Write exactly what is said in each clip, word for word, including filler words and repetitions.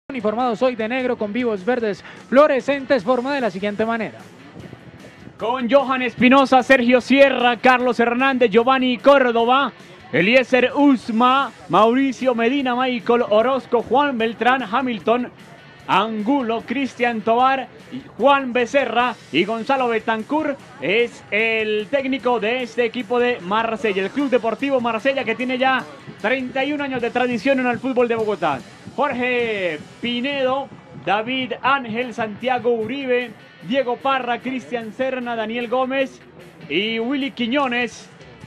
Uniformados hoy de negro con vivos verdes fluorescentes, forma de la siguiente manera. Con Johan Espinosa, Sergio Sierra, Carlos Hernández, Giovanni Córdoba, Eliezer Usma, Mauricio Medina, Michael Orozco, Juan Beltrán, Hamilton, Angulo, Cristian Tobar, Juan Becerra y Gonzalo Betancur es el técnico de este equipo de Marsella, el Club Deportivo Marsella, que tiene ya treinta y un años de tradición en el fútbol de Bogotá. Jorge Pinedo, David Ángel, Santiago Uribe, Diego Parra, Cristian Serna, Daniel Gómez y Willy Quiñones,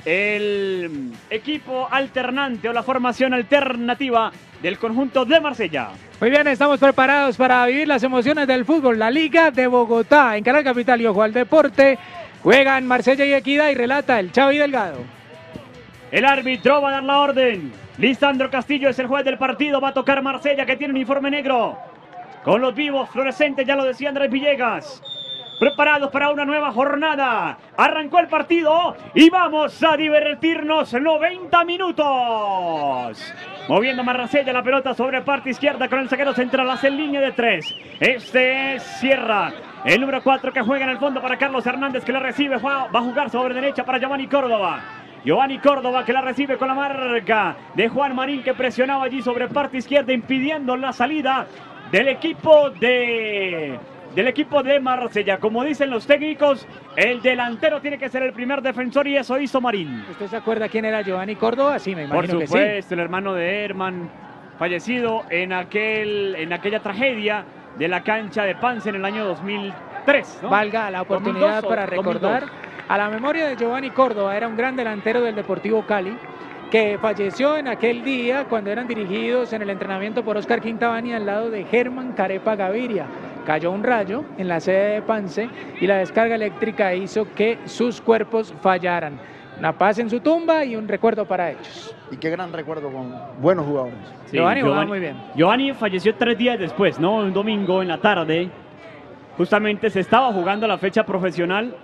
el equipo alternante o la formación alternativa del conjunto de Marsella. Muy bien, estamos preparados para vivir las emociones del fútbol. La Liga de Bogotá, en Canal Capital y Ojo al Deporte, juegan Marsella y Equidad y relata el Chavi Delgado. El árbitro va a dar la orden. Lisandro Castillo es el juez del partido. Va a tocar Marsella, que tiene uniforme negro con los vivos fluorescentes, ya lo decía Andrés Villegas. Preparados para una nueva jornada. Arrancó el partido y vamos a divertirnos noventa minutos. Moviendo Marsella la pelota sobre parte izquierda con el zaguero central. Hace línea de tres. Este es Sierra, el número cuatro, que juega en el fondo para Carlos Hernández, que la recibe. Va a jugar sobre derecha para Giovanni Córdoba. Giovanni Córdoba, que la recibe con la marca de Juan Marín, que presionaba allí sobre parte izquierda, impidiendo la salida del equipo de... del equipo de Marsella. Como dicen los técnicos, el delantero tiene que ser el primer defensor y eso hizo Marín. ¿Usted se acuerda quién era Giovanni Córdoba? Sí, me imagino que sí. Por supuesto, sí. El hermano de Herman, fallecido en, aquel, en aquella tragedia de la cancha de Pance en el año dos mil tres, ¿no? Valga la oportunidad para recordar a la memoria de Giovanni Córdoba. Era un gran delantero del Deportivo Cali, que falleció en aquel día cuando eran dirigidos en el entrenamiento por Oscar Quintabani al lado de Germán Carepa Gaviria. Cayó un rayo en la sede de Pance y la descarga eléctrica hizo que sus cuerpos fallaran. Una paz en su tumba y un recuerdo para ellos. Y qué gran recuerdo con buenos jugadores. Sí, Giovanni jugaba Giovanni, muy bien. Giovanni falleció tres días después, ¿no? Un domingo en la tarde. Justamente se estaba jugando la fecha profesional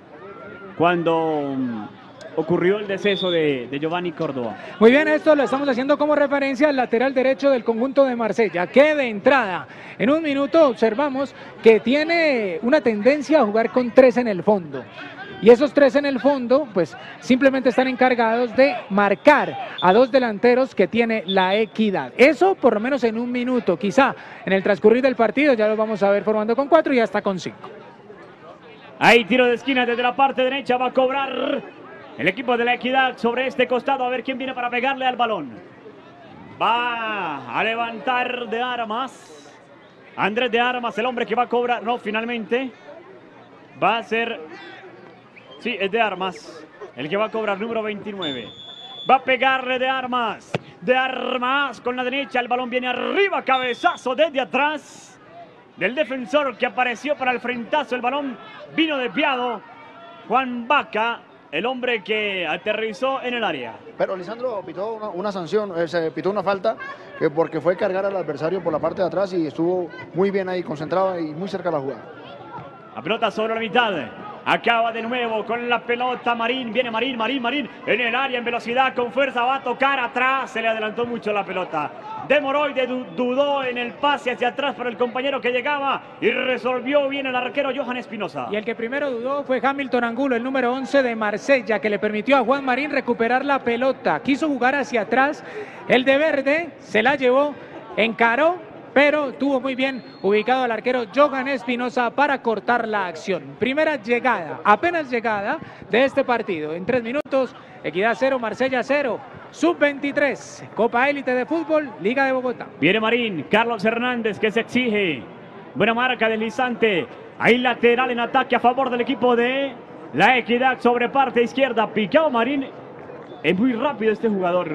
cuando ocurrió el deceso de, de Giovanni Córdoba. Muy bien, esto lo estamos haciendo como referencia al lateral derecho del conjunto de Marsella, que de entrada, en un minuto observamos que tiene una tendencia a jugar con tres en el fondo. Y esos tres en el fondo, pues simplemente están encargados de marcar a dos delanteros que tiene la Equidad. Eso por lo menos en un minuto, quizá en el transcurrir del partido ya lo vamos a ver formando con cuatro y hasta con cinco. Ahí tiro de esquina desde la parte derecha, va a cobrar el equipo de la Equidad sobre este costado, a ver quién viene para pegarle al balón. Va a levantar de Armas. Andrés de Armas, el hombre que va a cobrar. No, finalmente va a ser... Sí, es de Armas, el que va a cobrar, número veintinueve. Va a pegarle de Armas. De Armas con la derecha, el balón viene arriba, cabezazo desde atrás del defensor que apareció para el frentazo. El balón vino desviado. Juan Vaca, el hombre que aterrizó en el área. Pero Lisandro pitó una, una sanción, eh, se pitó una falta, eh, porque fue cargar al adversario por la parte de atrás y estuvo muy bien ahí, concentrado y muy cerca de la jugada. La pelota sobre la mitad. Acaba de nuevo con la pelota Marín. Viene Marín, Marín, Marín. En el área, en velocidad, con fuerza. Va a tocar atrás. Se le adelantó mucho la pelota. Demoró y dudó en el pase hacia atrás para el compañero que llegaba. Y resolvió bien el arquero Johan Espinosa. Y el que primero dudó fue Hamilton Angulo, el número once de Marsella, que le permitió a Juan Marín recuperar la pelota. Quiso jugar hacia atrás. El de verde se la llevó, encaró, pero tuvo muy bien ubicado al arquero Johan Espinosa para cortar la acción. Primera llegada, apenas llegada de este partido. En tres minutos, Equidad cero, Marsella cero. sub veintitrés, Copa Élite de Fútbol, Liga de Bogotá. Viene Marín, Carlos Hernández, que se exige. Buena marca deslizante. Ahí lateral en ataque a favor del equipo de la Equidad sobre parte izquierda. Picado Marín. Es muy rápido este jugador,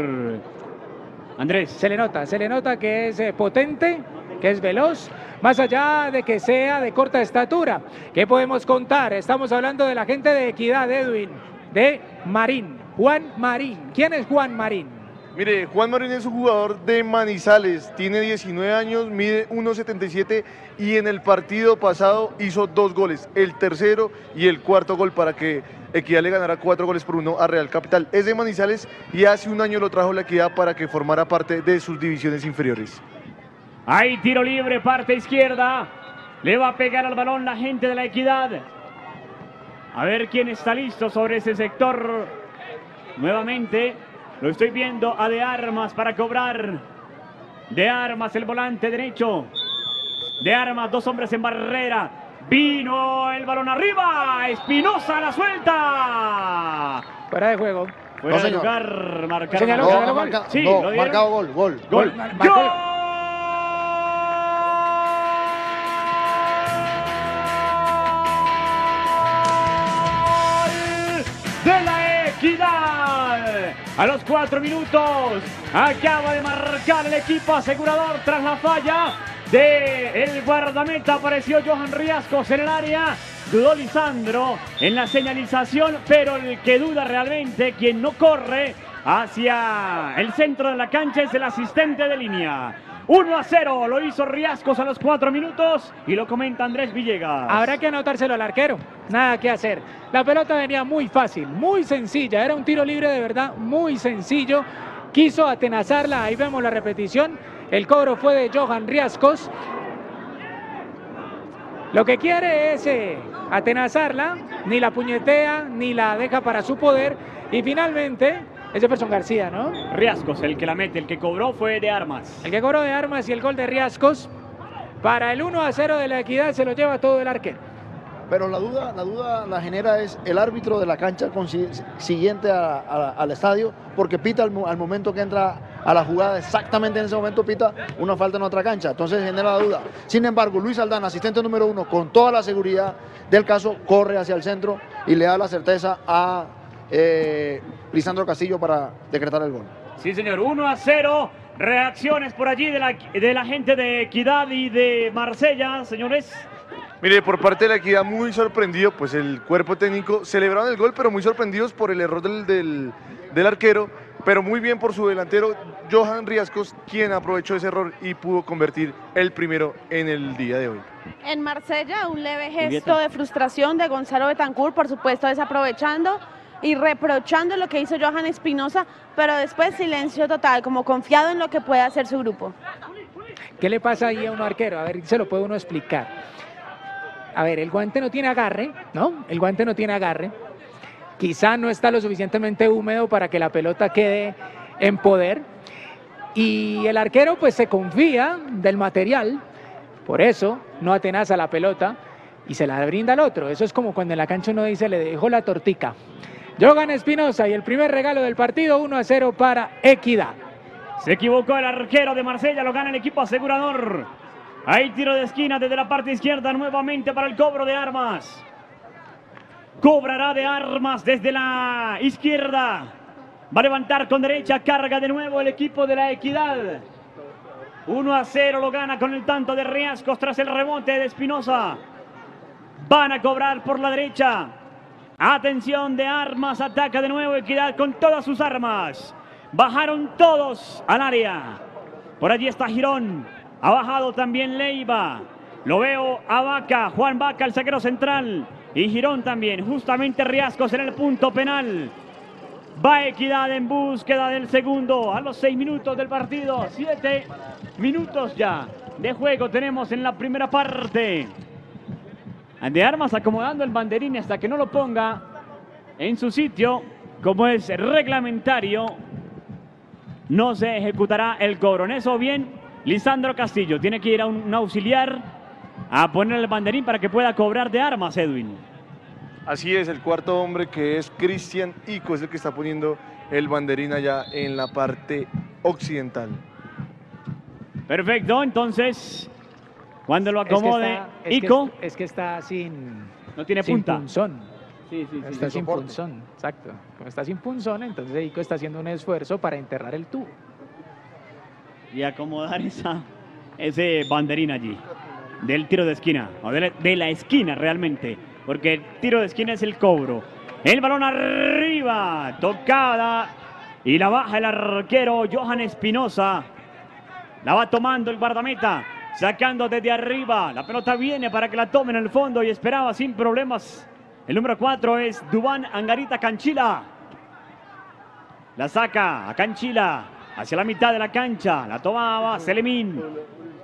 Andrés. Se le nota, se le nota que es eh, potente, que es veloz, más allá de que sea de corta estatura. ¿Qué podemos contar? Estamos hablando de la gente de Equidad, Edwin, de Marín, Juan Marín. ¿Quién es Juan Marín? Mire, Juan Marín es un jugador de Manizales, tiene diecinueve años, mide uno setenta y siete y en el partido pasado hizo dos goles, el tercero y el cuarto gol para que Equidad le ganara cuatro goles por uno a Real Capital. Es de Manizales y hace un año lo trajo la Equidad para que formara parte de sus divisiones inferiores. Hay tiro libre, parte izquierda. Le va a pegar al balón la gente de La Equidad. A ver quién está listo sobre ese sector. Nuevamente lo estoy viendo a De Armas para cobrar. De Armas, el volante derecho. De Armas, dos hombres en barrera. Vino el balón arriba. Espinosa la suelta. Fuera de juego. Fuera No, de señor. lugar. Marcaron. Señaló, No, señaló, marca- Sí, no, ¿lo dieron? marcado gol, gol. Gol. Marcó- ¡Gol! De La Equidad. A los cuatro minutos acaba de marcar el equipo asegurador tras la falla de el guardameta. Apareció Johan Riascos en el área. Dudó Lisandro en la señalización, pero el que duda realmente, quien no corre hacia el centro de la cancha, es el asistente de línea. uno a cero lo hizo Riascos a los cuatro minutos y lo comenta Andrés Villegas. Habrá que anotárselo al arquero, nada que hacer. La pelota venía muy fácil, muy sencilla, era un tiro libre de verdad muy sencillo. Quiso atenazarla, ahí vemos la repetición. El cobro fue de Johan Riascos. Lo que quiere es eh, atenazarla, ni la puñetea, ni la deja para su poder. Y finalmente, es Jefferson García, ¿no? Riascos, el que la mete, el que cobró fue De Armas. El que cobró De Armas y el gol de Riascos. Para el uno a cero de La Equidad se lo lleva todo el arquero. Pero la duda, la duda la genera es el árbitro de la cancha consi- siguiente a- a- al estadio, porque pita al, mo- al momento que entra a la jugada, exactamente en ese momento pita una falta en otra cancha. Entonces genera la duda. Sin embargo, Luis Aldana, asistente número uno, con toda la seguridad del caso, corre hacia el centro y le da la certeza a eh, Lisandro Castillo para decretar el gol. Sí, señor, uno a cero. Reacciones por allí de la, de la gente de Equidad y de Marsella, señores. Mire, por parte de La Equidad, muy sorprendido, pues el cuerpo técnico celebraron el gol, pero muy sorprendidos por el error del, del, del arquero, pero muy bien por su delantero, Johan Riascos, quien aprovechó ese error y pudo convertir el primero en el día de hoy. En Marsella, un leve Julieta. gesto de frustración de Gonzalo Betancur, por supuesto desaprovechando y reprochando lo que hizo Johan Espinosa, pero después silencio total, como confiado en lo que puede hacer su grupo. ¿Qué le pasa ahí a un arquero? A ver, se lo puede uno explicar. A ver, el guante no tiene agarre, ¿no? El guante no tiene agarre. Quizá no está lo suficientemente húmedo para que la pelota quede en poder. Y el arquero pues se confía del material, por eso no atenaza la pelota y se la brinda al otro. Eso es como cuando en la cancha uno dice, le dejo la tortica. Johan Espinosa y el primer regalo del partido, uno a cero para Equidad. Se equivocó el arquero de Marsella, lo gana el equipo asegurador. Hay tiro de esquina desde la parte izquierda nuevamente para el cobro de Armas. Cobrará De Armas desde la izquierda. Va a levantar con derecha, carga de nuevo el equipo de La Equidad. uno a cero lo gana con el tanto de Riascos tras el rebote de Espinosa. Van a cobrar por la derecha. Atención, De Armas ataca de nuevo Equidad con todas sus armas. Bajaron todos al área. Por allí está Girón. Ha bajado también Leiva. Lo veo a Vaca, Juan Vaca, el zaguero central. Y Girón también. Justamente Riascos en el punto penal. Va Equidad en búsqueda del segundo a los seis minutos del partido. Siete minutos ya de juego tenemos en la primera parte. De Armas acomodando el banderín hasta que no lo ponga en su sitio, como es reglamentario, no se ejecutará el cobro. En eso bien, Lisandro Castillo tiene que ir a un auxiliar a poner el banderín para que pueda cobrar De Armas, Edwin. Así es, el cuarto hombre, que es Cristian Ico, es el que está poniendo el banderín allá en la parte occidental. Perfecto, entonces, cuando lo acomode es que está, es Ico, que, es que está sin, no tiene sin punta. punzón. Sí, sí, sí, Está sí. sin soporte. punzón, exacto. Como está sin punzón, entonces Ico está haciendo un esfuerzo para enterrar el tubo. Y acomodar esa, ese banderín allí, del tiro de esquina, o de la, de la esquina realmente, porque el tiro de esquina es el cobro. El balón arriba, tocada, y la baja el arquero Johan Espinosa. La va tomando el guardameta, sacando desde arriba. La pelota viene para que la tomen en el fondo y esperaba sin problemas. El número cuatro es Dubán Angarita Canchila. La saca a Canchila hacia la mitad de la cancha. La tomaba Selemín.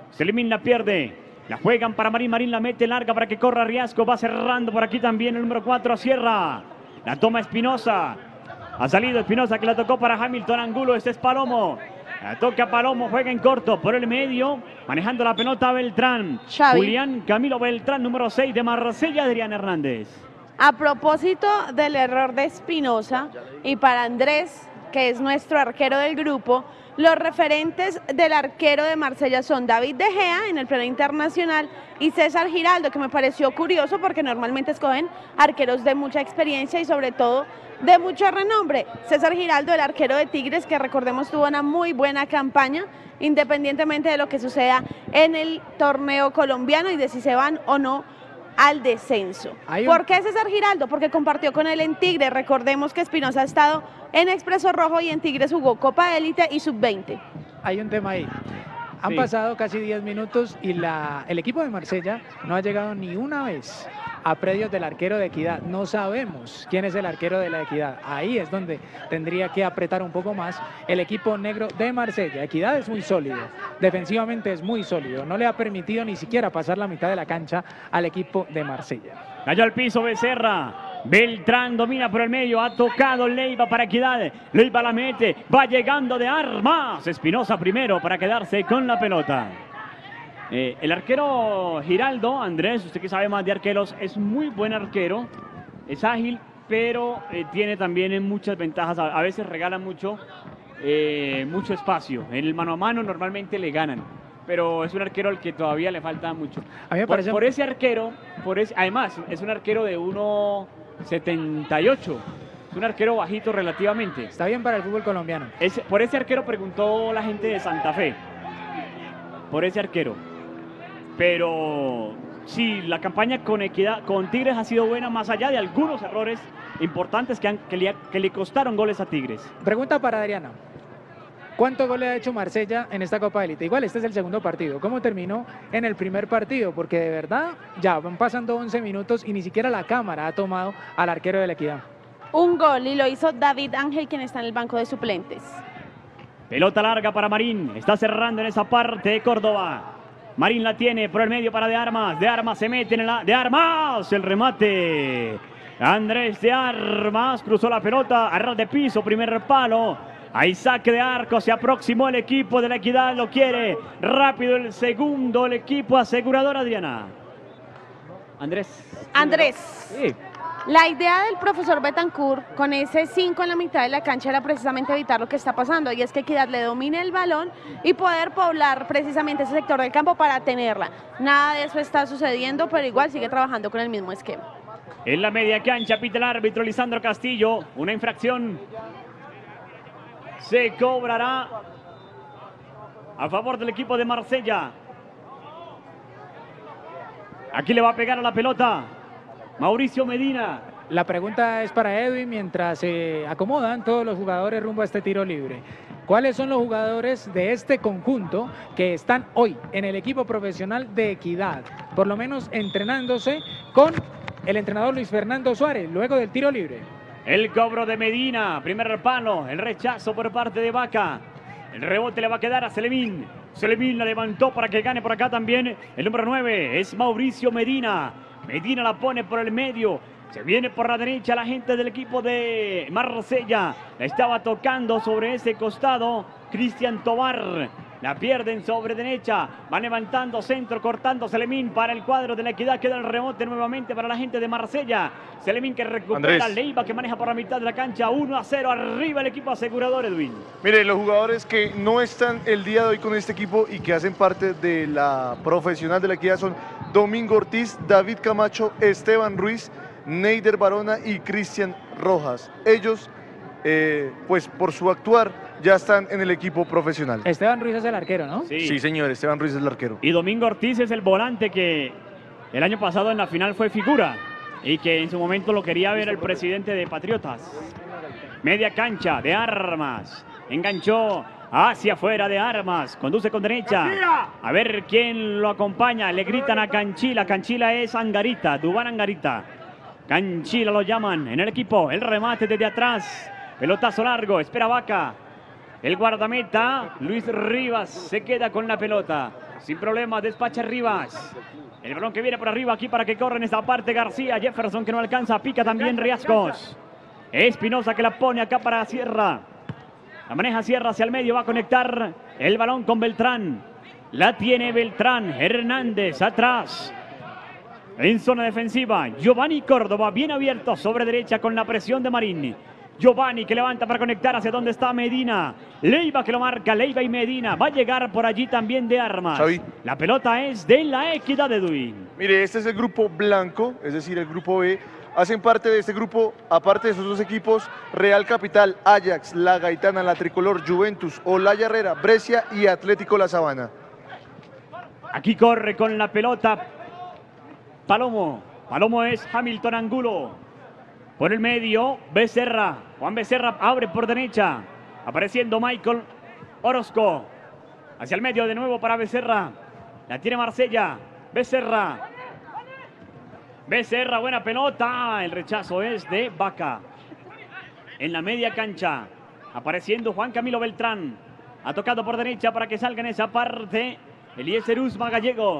Selemín la pierde. La juegan para Marín. Marín la mete larga para que corra Riasco. Va cerrando por aquí también el número cuatro a Sierra. La toma Espinosa. Ha salido Espinosa que la tocó para Hamilton Angulo. Este es Palomo. La toca Palomo. Juega en corto por el medio. Manejando la pelota Beltrán. Xavi. Julián Camilo Beltrán, número seis de Marsella, Adrián Hernández. A propósito del error de Espinosa y para Andrés, que es nuestro arquero del grupo, los referentes del arquero de Marsella son David De Gea en el plano internacional y César Giraldo, que me pareció curioso porque normalmente escogen arqueros de mucha experiencia y sobre todo de mucho renombre. César Giraldo, el arquero de Tigres, que recordemos tuvo una muy buena campaña, independientemente de lo que suceda en el torneo colombiano y de si se van o no al descenso. Un... ¿Por qué César Giraldo? Porque compartió con él en Tigres. Recordemos que Espinosa ha estado en Expreso Rojo y en Tigres jugó Copa Élite y sub veinte. Hay un tema ahí. Han Sí. pasado casi diez minutos y la, el equipo de Marsella no ha llegado ni una vez a predios del arquero de Equidad. No sabemos quién es el arquero de la Equidad. Ahí es donde tendría que apretar un poco más el equipo negro de Marsella. Equidad es muy sólido, defensivamente es muy sólido. No le ha permitido ni siquiera pasar la mitad de la cancha al equipo de Marsella. Cayó al piso Becerra. Beltrán domina por el medio, ha tocado Leiva para Equidad. Leiva la mete, va llegando de Armas. Espinosa primero para quedarse con la pelota. Eh, el arquero Giraldo, Andrés, usted que sabe más de arqueros, es muy buen arquero. Es ágil, pero eh, tiene también muchas ventajas. A, a veces regala mucho, eh, mucho espacio. En el mano a mano normalmente le ganan. Pero es un arquero al que todavía le falta mucho. A mí me Por, parece... por ese arquero, por ese, además, es un arquero de uno setenta y ocho. Es un arquero bajito relativamente. Está bien para el fútbol colombiano. Ese- por ese arquero preguntó la gente de Santa Fe. Por ese arquero. Pero sí, la campaña con Equidad, con Tigres ha sido buena, más allá de algunos errores importantes que, han, que, le, que le costaron goles a Tigres. Pregunta para Adriana. ¿Cuántos goles ha hecho Marsella en esta Copa Élite? Igual este es el segundo partido. ¿Cómo terminó en el primer partido? Porque de verdad ya van pasando once minutos y ni siquiera la cámara ha tomado al arquero de la Equidad. Un gol y lo hizo David Ángel, quien está en el banco de suplentes. Pelota larga para Marín. Está cerrando en esa parte de Córdoba. Marín la tiene por el medio para De Armas. De Armas se mete en la... De Armas, el remate. Andrés De Armas cruzó la pelota a ras de piso, primer palo. Hay saque de arco, se aproximó el equipo de la Equidad, lo quiere rápido el segundo, el equipo asegurador, Adriana. Andrés. Andrés. Sí. La idea del profesor Betancourt con ese cinco en la mitad de la cancha era precisamente evitar lo que está pasando, y es que Equidad le domine el balón y poder poblar precisamente ese sector del campo para tenerla. Nada de eso está sucediendo, pero igual sigue trabajando con el mismo esquema. En la media cancha pita el árbitro Lisandro Castillo, una infracción se cobrará a favor del equipo de Marsella. Aquí le va a pegar a la pelota Mauricio Medina. La pregunta es para Edwin mientras se acomodan todos los jugadores rumbo a este tiro libre. ¿Cuáles son los jugadores de este conjunto que están hoy en el equipo profesional de Equidad? Por lo menos entrenándose con el entrenador Luis Fernando Suárez luego del tiro libre. El cobro de Medina, primer palo, el rechazo por parte de Vaca. El rebote le va a quedar a Selemín. Selemín la levantó para que gane por acá también. El número nueve es Mauricio Medina. Medina la pone por el medio. Se viene por la derecha la gente del equipo de Marsella. La estaba tocando sobre ese costado Cristian Tobar. La pierden sobre derecha. Va levantando centro, cortando Selemín para el cuadro de la Equidad. Queda el rebote nuevamente para la gente de Marsella. Selemín que recupera, Andrés. Leiva que maneja por la mitad de la cancha. uno a cero arriba el equipo asegurador, Edwin. Mire, los jugadores que no están el día de hoy con este equipo y que hacen parte de la profesional de la Equidad son Domingo Ortiz, David Camacho, Esteban Ruiz, Neider Barona y Cristian Rojas. Ellos, eh, pues por su actuar, ya están en el equipo profesional. Esteban Ruiz es el arquero, ¿no? Sí, señor, Esteban Ruiz es el arquero. Y Domingo Ortiz es el volante que el año pasado en la final fue figura y que en su momento lo quería ver el presidente de Patriotas. Media cancha de Armas. Enganchó hacia afuera de Armas. Conduce con derecha. A ver quién lo acompaña. Le gritan a Canchila. Canchila es Angarita, Dubán Angarita. Canchila lo llaman en el equipo. El remate desde atrás. Pelotazo largo. Espera Vaca. El guardameta, Luis Rivas, se queda con la pelota. Sin problema, despacha Rivas. El balón que viene por arriba aquí para que corra en esta parte García. Jefferson que no alcanza, pica también Riascos. Espinosa que la pone acá para Sierra. La maneja Sierra hacia el medio, va a conectar el balón con Beltrán. La tiene Beltrán, Hernández atrás. En zona defensiva, Giovanni Córdoba bien abierto sobre derecha con la presión de Marín. Giovanni que levanta para conectar hacia donde está Medina. Leiva que lo marca, Leiva y Medina. Va a llegar por allí también de Armas. Xavi. La pelota es de la Equidad de Edwin. Mire, este es el grupo blanco, es decir, el grupo B. Hacen parte de este grupo, aparte de esos dos equipos, Real Capital, Ajax, La Gaitana, La Tricolor, Juventus, Olaya Herrera, Brescia y Atlético La Sabana. Aquí corre con la pelota Palomo. Palomo es Hamilton Angulo. Por el medio, Becerra. Juan Becerra abre por derecha. Apareciendo Michael Orozco. Hacia el medio de nuevo para Becerra. La tiene Marsella. Becerra. Becerra, buena pelota. El rechazo es de Vaca. En la media cancha. Apareciendo Juan Camilo Beltrán. Ha tocado por derecha para que salga en esa parte Eliezer Usma Gallego.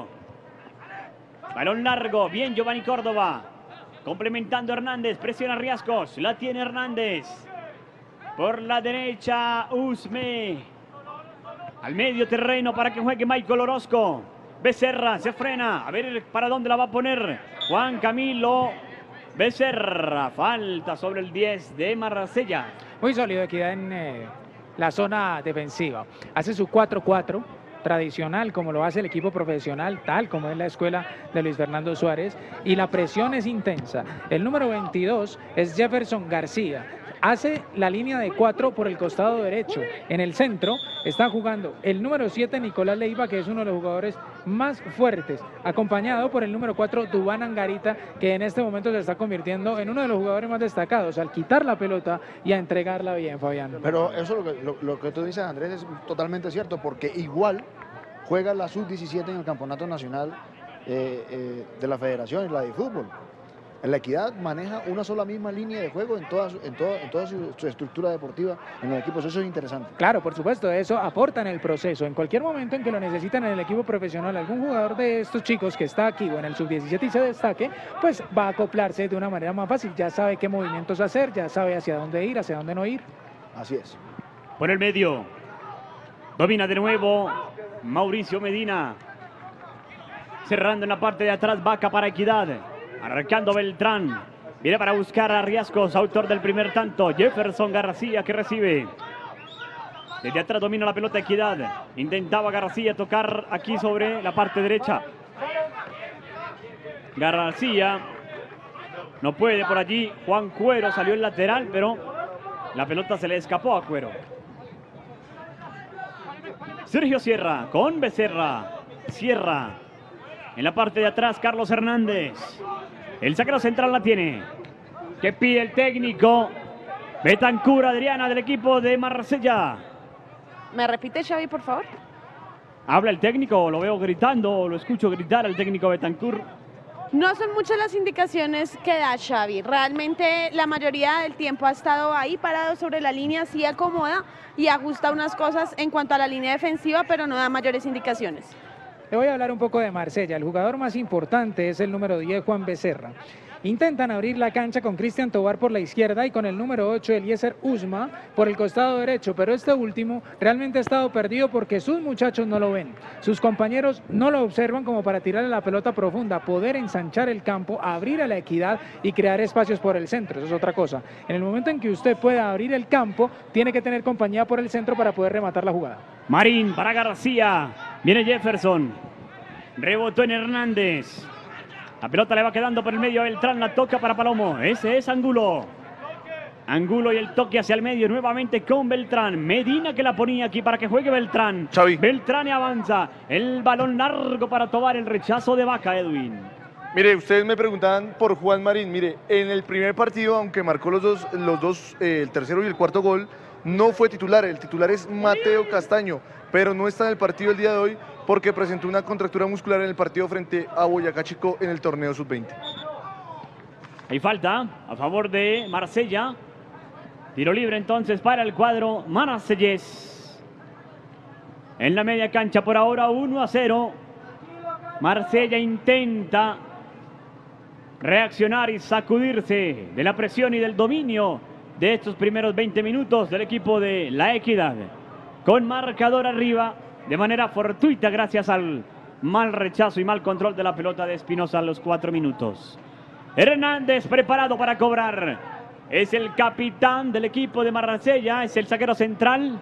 Balón largo. Bien Giovanni Córdoba. Complementando Hernández. Presiona Riascos. La tiene Hernández. Por la derecha Usme. Al medio terreno para que juegue Michael Orozco. Becerra se frena. A ver para dónde la va a poner Juan Camilo Becerra. Falta sobre el diez de Marsella. Muy sólido Equidad en eh, la zona defensiva. Hace su cuatro cuatro tradicional, como lo hace el equipo profesional, tal como es la escuela de Luis Fernando Suárez, y la presión es intensa. El número veintidós es Jefferson García. Hace la línea de cuatro por el costado derecho. En el centro está jugando el número siete, Nicolás Leiva, que es uno de los jugadores más fuertes, acompañado por el número cuatro, Dubán Angarita, que en este momento se está convirtiendo en uno de los jugadores más destacados al quitar la pelota y a entregarla bien, Fabián. Pero eso lo que, lo, lo que tú dices, Andrés, es totalmente cierto, porque igual juega la sub diecisiete en el campeonato nacional eh, eh, de la federación y la de fútbol. En la Equidad maneja una sola misma línea de juego en toda, su, en toda, en toda su, su estructura deportiva en los equipos. Eso es interesante. Claro, por supuesto, eso aporta en el proceso. En cualquier momento en que lo necesitan en el equipo profesional, algún jugador de estos chicos que está aquí o en el sub diecisiete y se destaque, pues va a acoplarse de una manera más fácil. Ya sabe qué movimientos hacer, ya sabe hacia dónde ir, hacia dónde no ir. Así es. Por el medio. Domina de nuevo Mauricio Medina. Cerrando en la parte de atrás, Vaca para Equidad. Arrancando Beltrán. Viene para buscar a Riascos, autor del primer tanto. Jefferson García que recibe. Desde atrás domina la pelota Equidad. Intentaba García tocar aquí sobre la parte derecha. García no puede por allí. Juan Cuero salió el lateral, pero la pelota se le escapó a Cuero. Sergio Sierra con Becerra. Sierra. En la parte de atrás, Carlos Hernández. El saquero central la tiene. ¿Qué pide el técnico? Betancur, Adriana, del equipo de Marsella. ¿Me repite, Xavi, por favor? ¿Habla el técnico? ¿Lo veo gritando o lo escucho gritar al técnico Betancur? No son muchas las indicaciones que da Xavi. Realmente la mayoría del tiempo ha estado ahí parado sobre la línea, sí acomoda y ajusta unas cosas en cuanto a la línea defensiva, pero no da mayores indicaciones. Le voy a hablar un poco de Marsella. El jugador más importante es el número diez, Juan Becerra. Intentan abrir la cancha con Cristian Tobar por la izquierda y con el número ocho, Eliezer Usma, por el costado derecho. Pero este último realmente ha estado perdido porque sus muchachos no lo ven. Sus compañeros no lo observan como para tirarle la pelota profunda, poder ensanchar el campo, abrir a la Equidad y crear espacios por el centro. Eso es otra cosa. En el momento en que usted pueda abrir el campo, tiene que tener compañía por el centro para poder rematar la jugada. Marín para García. Viene Jefferson. Rebotó en Hernández. La pelota le va quedando por el medio. Beltrán la toca para Palomo. Ese es Angulo. Angulo y el toque hacia el medio nuevamente con Beltrán. Medina que la ponía aquí para que juegue Beltrán. Xavi. Beltrán y avanza. El balón largo para tomar el rechazo de Vaca, Edwin. Mire, ustedes me preguntaban por Juan Marín. Mire, en el primer partido, aunque marcó los dos, los dos eh, el tercero y el cuarto gol, no fue titular. El titular es Mateo Castaño, pero no está en el partido el día de hoy porque presentó una contractura muscular en el partido frente a Boyacá Chico en el torneo sub veinte. Hay falta a favor de Marsella. Tiro libre entonces para el cuadro marsellés. en la media cancha. Por ahora uno a cero. Marsella intenta reaccionar y sacudirse de la presión y del dominio de estos primeros veinte minutos del equipo de La Equidad. Con marcador arriba de manera fortuita gracias al mal rechazo y mal control de la pelota de Espinosa a los cuatro minutos. Hernández preparado para cobrar. Es el capitán del equipo de Marsella, es el zaguero central.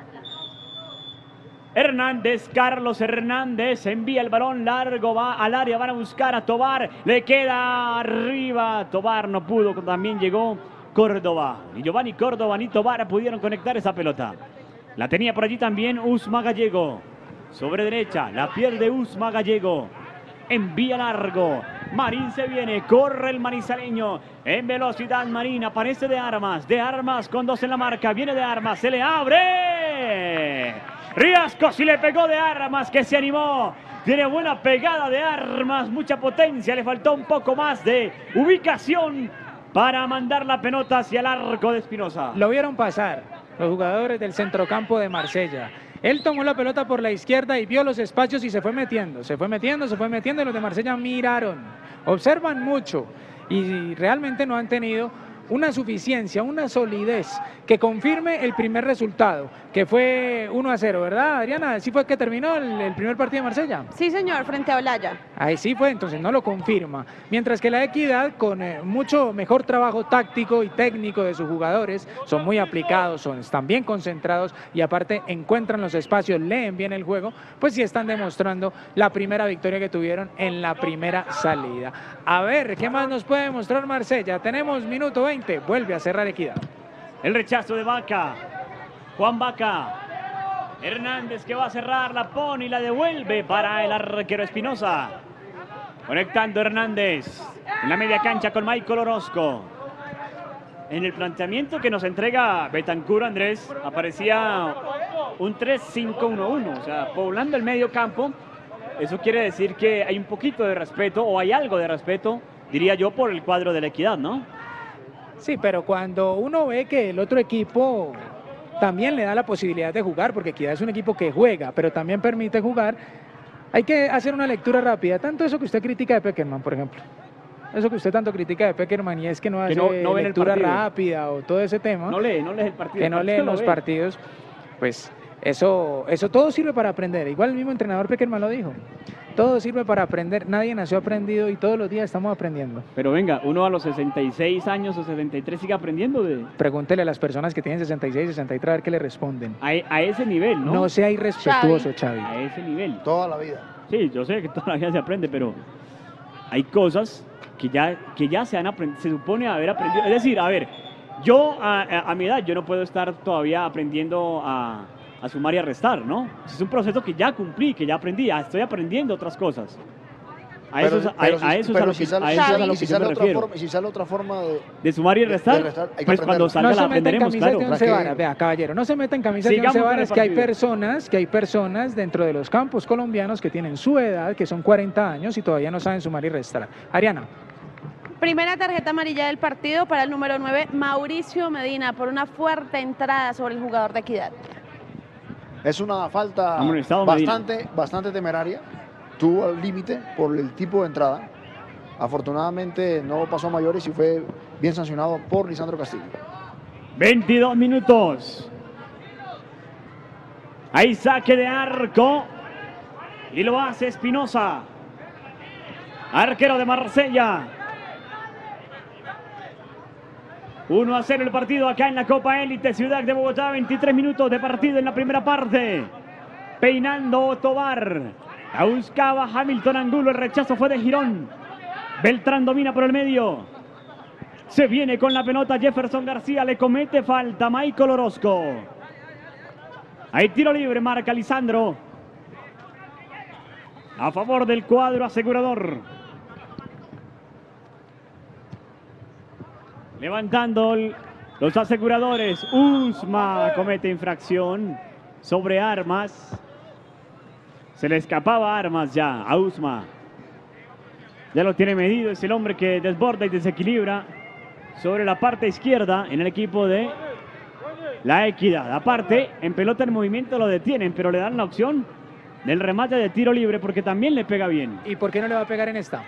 Hernández, Carlos Hernández, envía el balón largo, va al área, van a buscar a Tobar, le queda arriba, Tobar no pudo, también llegó Córdoba. Y Giovanni Córdoba ni Tobar pudieron conectar esa pelota. La tenía por allí también Usma Gallego, sobre derecha, la pierde Usma Gallego, envía largo, Marín se viene, corre el manizaleño, en velocidad Marín, aparece de Armas, de Armas con dos en la marca, viene de Armas, se le abre, Riascos y le pegó de Armas que se animó, tiene buena pegada de Armas, mucha potencia, le faltó un poco más de ubicación para mandar la pelota hacia el arco de Espinosa. Lo vieron pasar los jugadores del centrocampo de Marsella. Él tomó la pelota por la izquierda y vio los espacios y se fue metiendo, se fue metiendo, se fue metiendo y los de Marsella miraron, observan mucho y realmente no han tenido una suficiencia, una solidez que confirme el primer resultado, que fue uno a cero, ¿verdad, Adriana? ¿Sí fue que terminó el, el primer partido de Marsella? Sí, señor, frente a Olaya. Ahí sí fue, entonces no lo confirma. Mientras que La Equidad, con eh, mucho mejor trabajo táctico y técnico de sus jugadores, son muy aplicados, son, están bien concentrados y aparte encuentran los espacios, leen bien el juego, pues sí están demostrando la primera victoria que tuvieron en la primera salida. A ver, ¿qué más nos puede mostrar Marsella? Tenemos minuto veinte, vuelve a cerrar Equidad. El rechazo de Vaca, Juan Vaca, Hernández que va a cerrar, la pone y la devuelve para el arquero Espinosa. Conectando Hernández en la media cancha con Michael Orozco. En el planteamiento que nos entrega Betancur, Andrés, aparecía un tres cinco uno uno, o sea, poblando el medio campo. Eso quiere decir que hay un poquito de respeto, o hay algo de respeto, diría yo, por el cuadro de La Equidad, ¿no? Sí, pero cuando uno ve que el otro equipo también le da la posibilidad de jugar, porque Equidad es un equipo que juega, pero también permite jugar, hay que hacer una lectura rápida. Tanto eso que usted critica de Peckerman, por ejemplo. Eso que usted tanto critica de Peckerman y es que no hace que no, no lectura rápida o todo ese tema. No lee, no lee el partido. Que no lee los partidos, pues eso, eso todo sirve para aprender. Igual el mismo entrenador Peckerman lo dijo. Todo sirve para aprender, nadie nació aprendido y todos los días estamos aprendiendo. Pero venga, uno a los sesenta y seis años o sesenta y tres sigue aprendiendo de... Pregúntele a las personas que tienen sesenta y seis, sesenta y tres a ver qué le responden. A, a ese nivel, ¿no? No sea irrespetuoso, Xavi. A ese nivel. Toda la vida. Sí, yo sé que toda la vida se aprende, pero hay cosas que ya, que ya se han aprendido, se supone haber aprendido. Es decir, a ver, yo a, a, a mi edad, yo no puedo estar todavía aprendiendo a... a sumar y a restar, ¿no? Es un proceso que ya cumplí, que ya aprendí, ya estoy aprendiendo otras cosas. A pero, eso, a, pero a eso si, es a lo si que, sale, a eso es a lo que si yo me sale otra refiero. forma, si sale otra forma de, de sumar y restar, de, de restar hay que pues cuando salga no la se meta en aprenderemos, camisas claro. de once varas, vea, caballero, no se meta en camisas Sigamos de once con el varas, que hay partido. personas, que hay personas dentro de los campos colombianos que tienen su edad, que son cuarenta años y todavía no saben sumar y restar. Ariana. Primera tarjeta amarilla del partido para el número nueve, Mauricio Medina, por una fuerte entrada sobre el jugador de Equidad. Es una falta Amonestado bastante, Medina. bastante temeraria. Tuvo al límite por el tipo de entrada. Afortunadamente no pasó a mayores y fue bien sancionado por Lisandro Castillo. veintidós minutos. Hay saque de arco. Y lo hace Espinosa. Arquero de Marsella. uno a cero el partido acá en la Copa Élite Ciudad de Bogotá. veintitrés minutos de partido en la primera parte. Peinando Tobar. La buscaba Hamilton Angulo. El rechazo fue de Girón. Beltrán domina por el medio. Se viene con la pelota Jefferson García. Le comete falta Michael Orozco. Hay tiro libre. Marca Lisandro. A favor del cuadro asegurador. Levantando los aseguradores. Usma comete infracción sobre Armas. Se le escapaba Armas ya a Usma. Ya lo tiene medido. Es el hombre que desborda y desequilibra sobre la parte izquierda en el equipo de La Equidad. Aparte, en pelota en movimiento lo detienen, pero le dan la opción del remate de tiro libre porque también le pega bien. ¿Y por qué no le va a pegar en esta?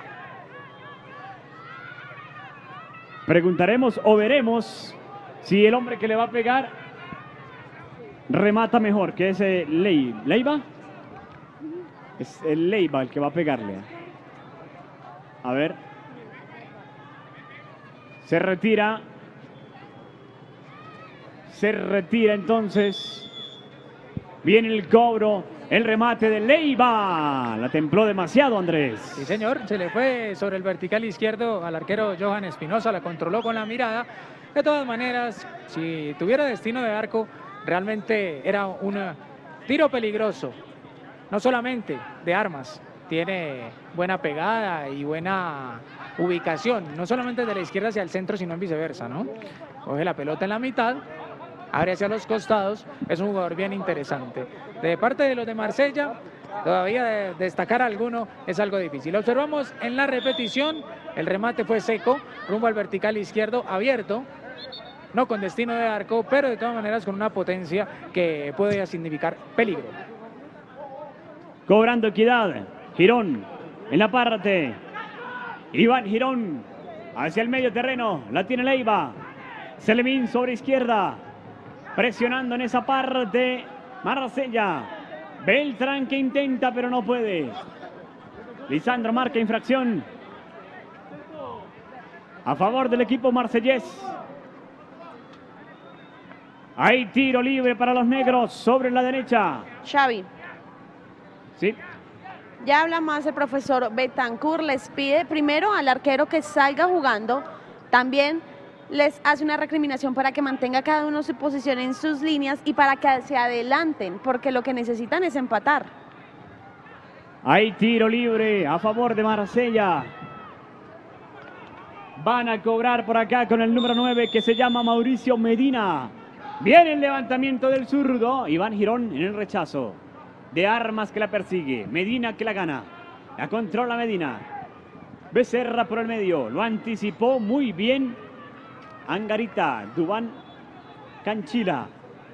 Preguntaremos o veremos si el hombre que le va a pegar remata mejor, que es eh, Ley, Leiva. Es el Leiva el que va a pegarle. A ver. Se retira. Se retira entonces. Viene el cobro. El remate de Leiva. La templó demasiado, Andrés. Sí, señor. Se le fue sobre el vertical izquierdo al arquero Johan Espinosa. La controló con la mirada. De todas maneras, si tuviera destino de arco, realmente era un tiro peligroso. No solamente de armas. Tiene buena pegada y buena ubicación. No solamente de la izquierda hacia el centro, sino en viceversa, ¿no? Coge la pelota en la mitad. Abre hacia los costados, es un jugador bien interesante. De parte de los de Marsella, todavía de destacar alguno es algo difícil. Observamos en la repetición, el remate fue seco, rumbo al vertical izquierdo, abierto, no con destino de arco, pero de todas maneras con una potencia que puede significar peligro. Cobrando Equidad, Girón en la parte, Iván Girón hacia el medio terreno, la tiene Leiva, Selemín sobre izquierda. Presionando en esa parte Marsella. Beltrán que intenta pero no puede. Lisandro marca infracción a favor del equipo marsellés. Hay tiro libre para los negros sobre la derecha. Xavi. Sí. Ya habla más el profesor Betancur. Les pide primero al arquero que salga jugando. También les hace una recriminación para que mantenga cada uno su posición en sus líneas y para que se adelanten, porque lo que necesitan es empatar. Hay tiro libre a favor de Marsella. Van a cobrar por acá con el número nueve que se llama Mauricio Medina. Viene el levantamiento del zurdo. Iván Girón en el rechazo. De Armas que la persigue. Medina que la gana. La controla Medina. Becerra por el medio. Lo anticipó muy bien Angarita, Duván Canchila.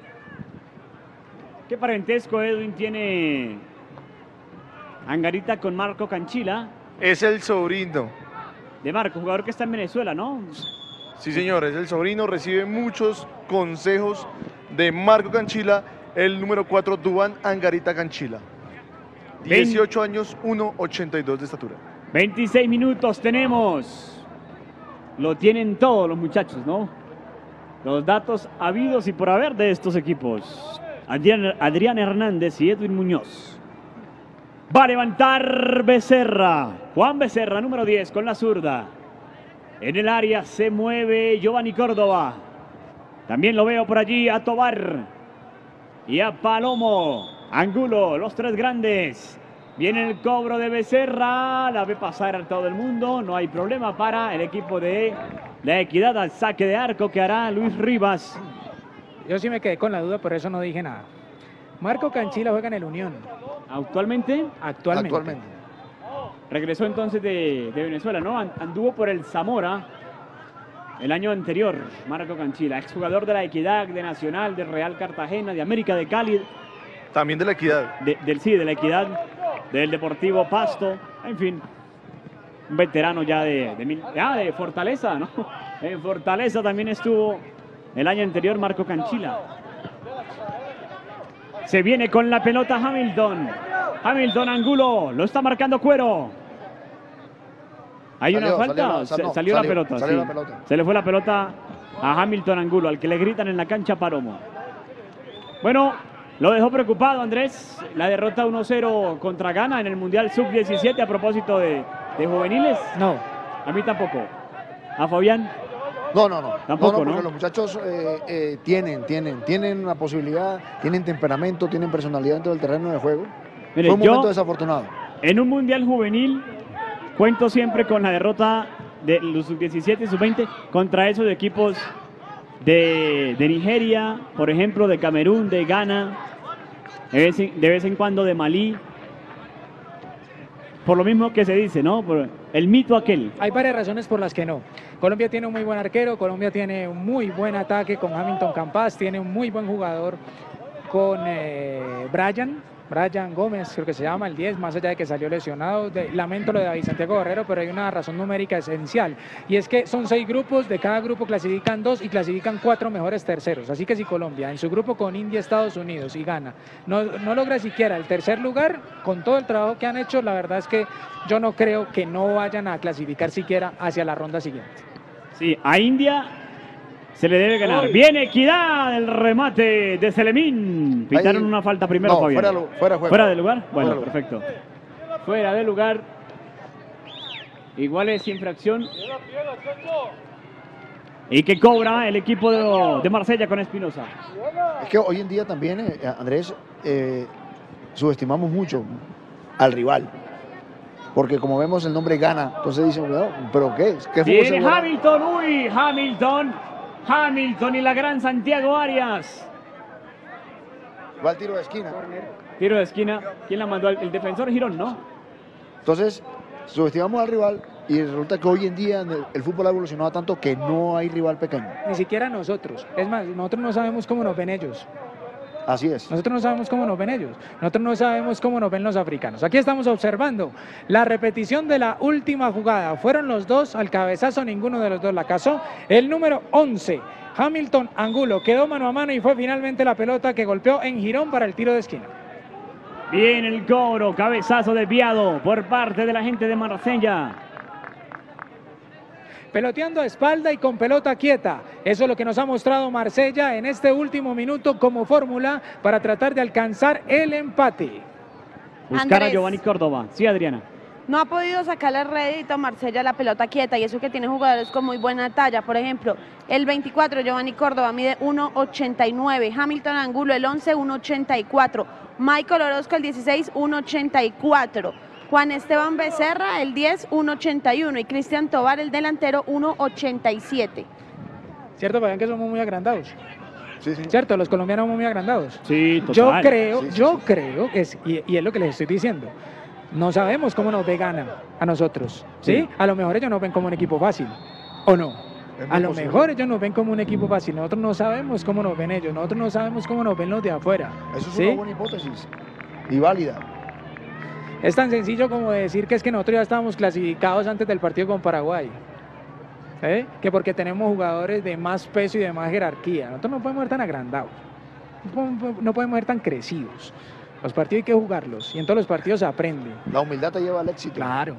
¿Qué parentesco, Edwin, tiene Angarita con Marco Canchila? Es el sobrino. De Marco, jugador que está en Venezuela, ¿no? Sí, señor, es el sobrino. Recibe muchos consejos de Marco Canchila, el número cuatro, Duván Angarita Canchila. dieciocho años, uno ochenta y dos de estatura. veintiséis minutos tenemos. Lo tienen todos los muchachos, ¿no? Los datos habidos y por haber de estos equipos. Adrián, Adrián Hernández y Edwin Muñoz. Va a levantar Becerra. Juan Becerra, número diez, con la zurda. En el área se mueve Giovanni Córdoba. También lo veo por allí a Tobar. Y a Palomo. Angulo, los tres grandes. Viene el cobro de Becerra, la ve pasar a todo el mundo, no hay problema para el equipo de la Equidad al saque de arco que hará Luis Rivas. Yo sí me quedé con la duda, por eso no dije nada. Marco Canchila juega en el Unión. ¿Actualmente? Actualmente. Actualmente. Regresó entonces de, de Venezuela, ¿no? Anduvo por el Zamora el año anterior, Marco Canchila, exjugador de la Equidad, de Nacional, de Real Cartagena, de América de Cali. También de la Equidad. De, del, sí, de la Equidad. Del Deportivo Pasto, en fin, un veterano ya de, de, ah, de Fortaleza, ¿no? En Fortaleza también estuvo el año anterior Marco Canchila. Se viene con la pelota Hamilton. Hamilton Angulo, lo está marcando Cuero. ¿Hay Salió, una falta? salió, Se, no, salió, salió, la pelota, salió sí. la pelota. Se le fue la pelota a Hamilton Angulo, al que le gritan en la cancha Palomo. Bueno, lo dejó preocupado, Andrés, la derrota uno cero contra Ghana en el Mundial sub diecisiete a propósito de, de juveniles. No. A mí tampoco. ¿A Fabián? No, no, no. Tampoco, no, no, porque ¿no? los muchachos eh, eh, tienen, tienen, tienen una posibilidad, tienen temperamento, tienen personalidad dentro del terreno de juego. Mire, Fue un yo, momento desafortunado. En un Mundial juvenil cuento siempre con la derrota de los sub diecisiete y sub veinte contra esos equipos de, de Nigeria, por ejemplo, de Camerún, de Ghana, de vez en, de vez en cuando de Malí. Por lo mismo que se dice, ¿no? Por, el mito aquel. Hay varias razones por las que no. Colombia tiene un muy buen arquero, Colombia tiene un muy buen ataque con Hamilton Campas, tiene un muy buen jugador con eh, Brian, Brian Gómez, creo que se llama, el diez, más allá de que salió lesionado. De, lamento lo de David Santiago Guerrero, pero hay una razón numérica esencial, y es que son seis grupos, de cada grupo clasifican dos y clasifican cuatro mejores terceros. Así que si Colombia, en su grupo con India, Estados Unidos, y Ghana, no, no logra siquiera el tercer lugar, con todo el trabajo que han hecho, la verdad es que yo no creo que no vayan a clasificar siquiera hacia la ronda siguiente. Sí, a India se le debe ganar. Viene Equidad, el remate de Selemín. Pitaron Ahí, una falta primero, no, Fabián. fuera, fuera, juego. ¿Fuera de lugar? Bueno, Fuera. perfecto. Fuera de lugar. Igual es infracción. Y que cobra el equipo de, de Marsella con Espinosa. Es que hoy en día también, eh, Andrés, eh, subestimamos mucho al rival. Porque como vemos el nombre gana, entonces dicen, "No, ¿pero qué? ¿Qué fútbol se Viene juega?" Hamilton, uy, Hamilton. Hamilton y la gran Santiago Arias. Va al tiro de esquina. Tiro de esquina. ¿Quién la mandó? El defensor Girón, ¿no? Entonces, subestimamos al rival y resulta que hoy en día el, el fútbol ha evolucionado tanto que no hay rival pequeño. Ni siquiera nosotros. Es más, nosotros no sabemos cómo nos ven ellos. Así es. Nosotros no sabemos cómo nos ven ellos. Nosotros no sabemos cómo nos ven los africanos. Aquí estamos observando la repetición de la última jugada. Fueron los dos al cabezazo, ninguno de los dos la cazó. El número once, Hamilton Angulo, quedó mano a mano y fue finalmente la pelota que golpeó en Girón para el tiro de esquina. Bien el cobro, cabezazo desviado por parte de la gente de Marsella. Peloteando a espalda y con pelota quieta. Eso es lo que nos ha mostrado Marsella en este último minuto como fórmula para tratar de alcanzar el empate. Buscar Andrés. a Giovanni Córdoba. Sí, Adriana. No ha podido sacarle rédito a Marsella la pelota quieta, y eso que tiene jugadores con muy buena talla. Por ejemplo, el veinticuatro, Giovanni Córdoba, mide uno ochenta y nueve. Hamilton Angulo, el once, uno ochenta y cuatro. Michael Orozco, el dieciséis, uno ochenta y cuatro. Juan Esteban Becerra, el diez, uno ochenta y uno. Y Cristian Tobar, el delantero, uno ochenta y siete. ¿Cierto, Fabián, que somos muy agrandados? Sí, sí. ¿Cierto? Los colombianos somos muy agrandados. Sí, Yo total. creo, Sí, sí, yo sí. creo, que es, y, y es lo que les estoy diciendo, no sabemos cómo nos ve Ghana a nosotros, ¿sí? Sí. A lo mejor ellos nos ven como un equipo fácil, ¿o no? Es muy A lo posible. mejor ellos nos ven como un equipo fácil, nosotros no sabemos cómo nos ven ellos, nosotros no sabemos cómo nos ven los de afuera, Eso es ¿sí? una buena hipótesis y válida. Es tan sencillo como decir que es que nosotros ya estábamos clasificados antes del partido con Paraguay, ¿eh? Que porque tenemos jugadores de más peso y de más jerarquía, nosotros no podemos ser tan agrandados, no podemos, no podemos ser tan crecidos. Los partidos hay que jugarlos y en todos los partidos se aprende. La humildad te lleva al éxito. Claro.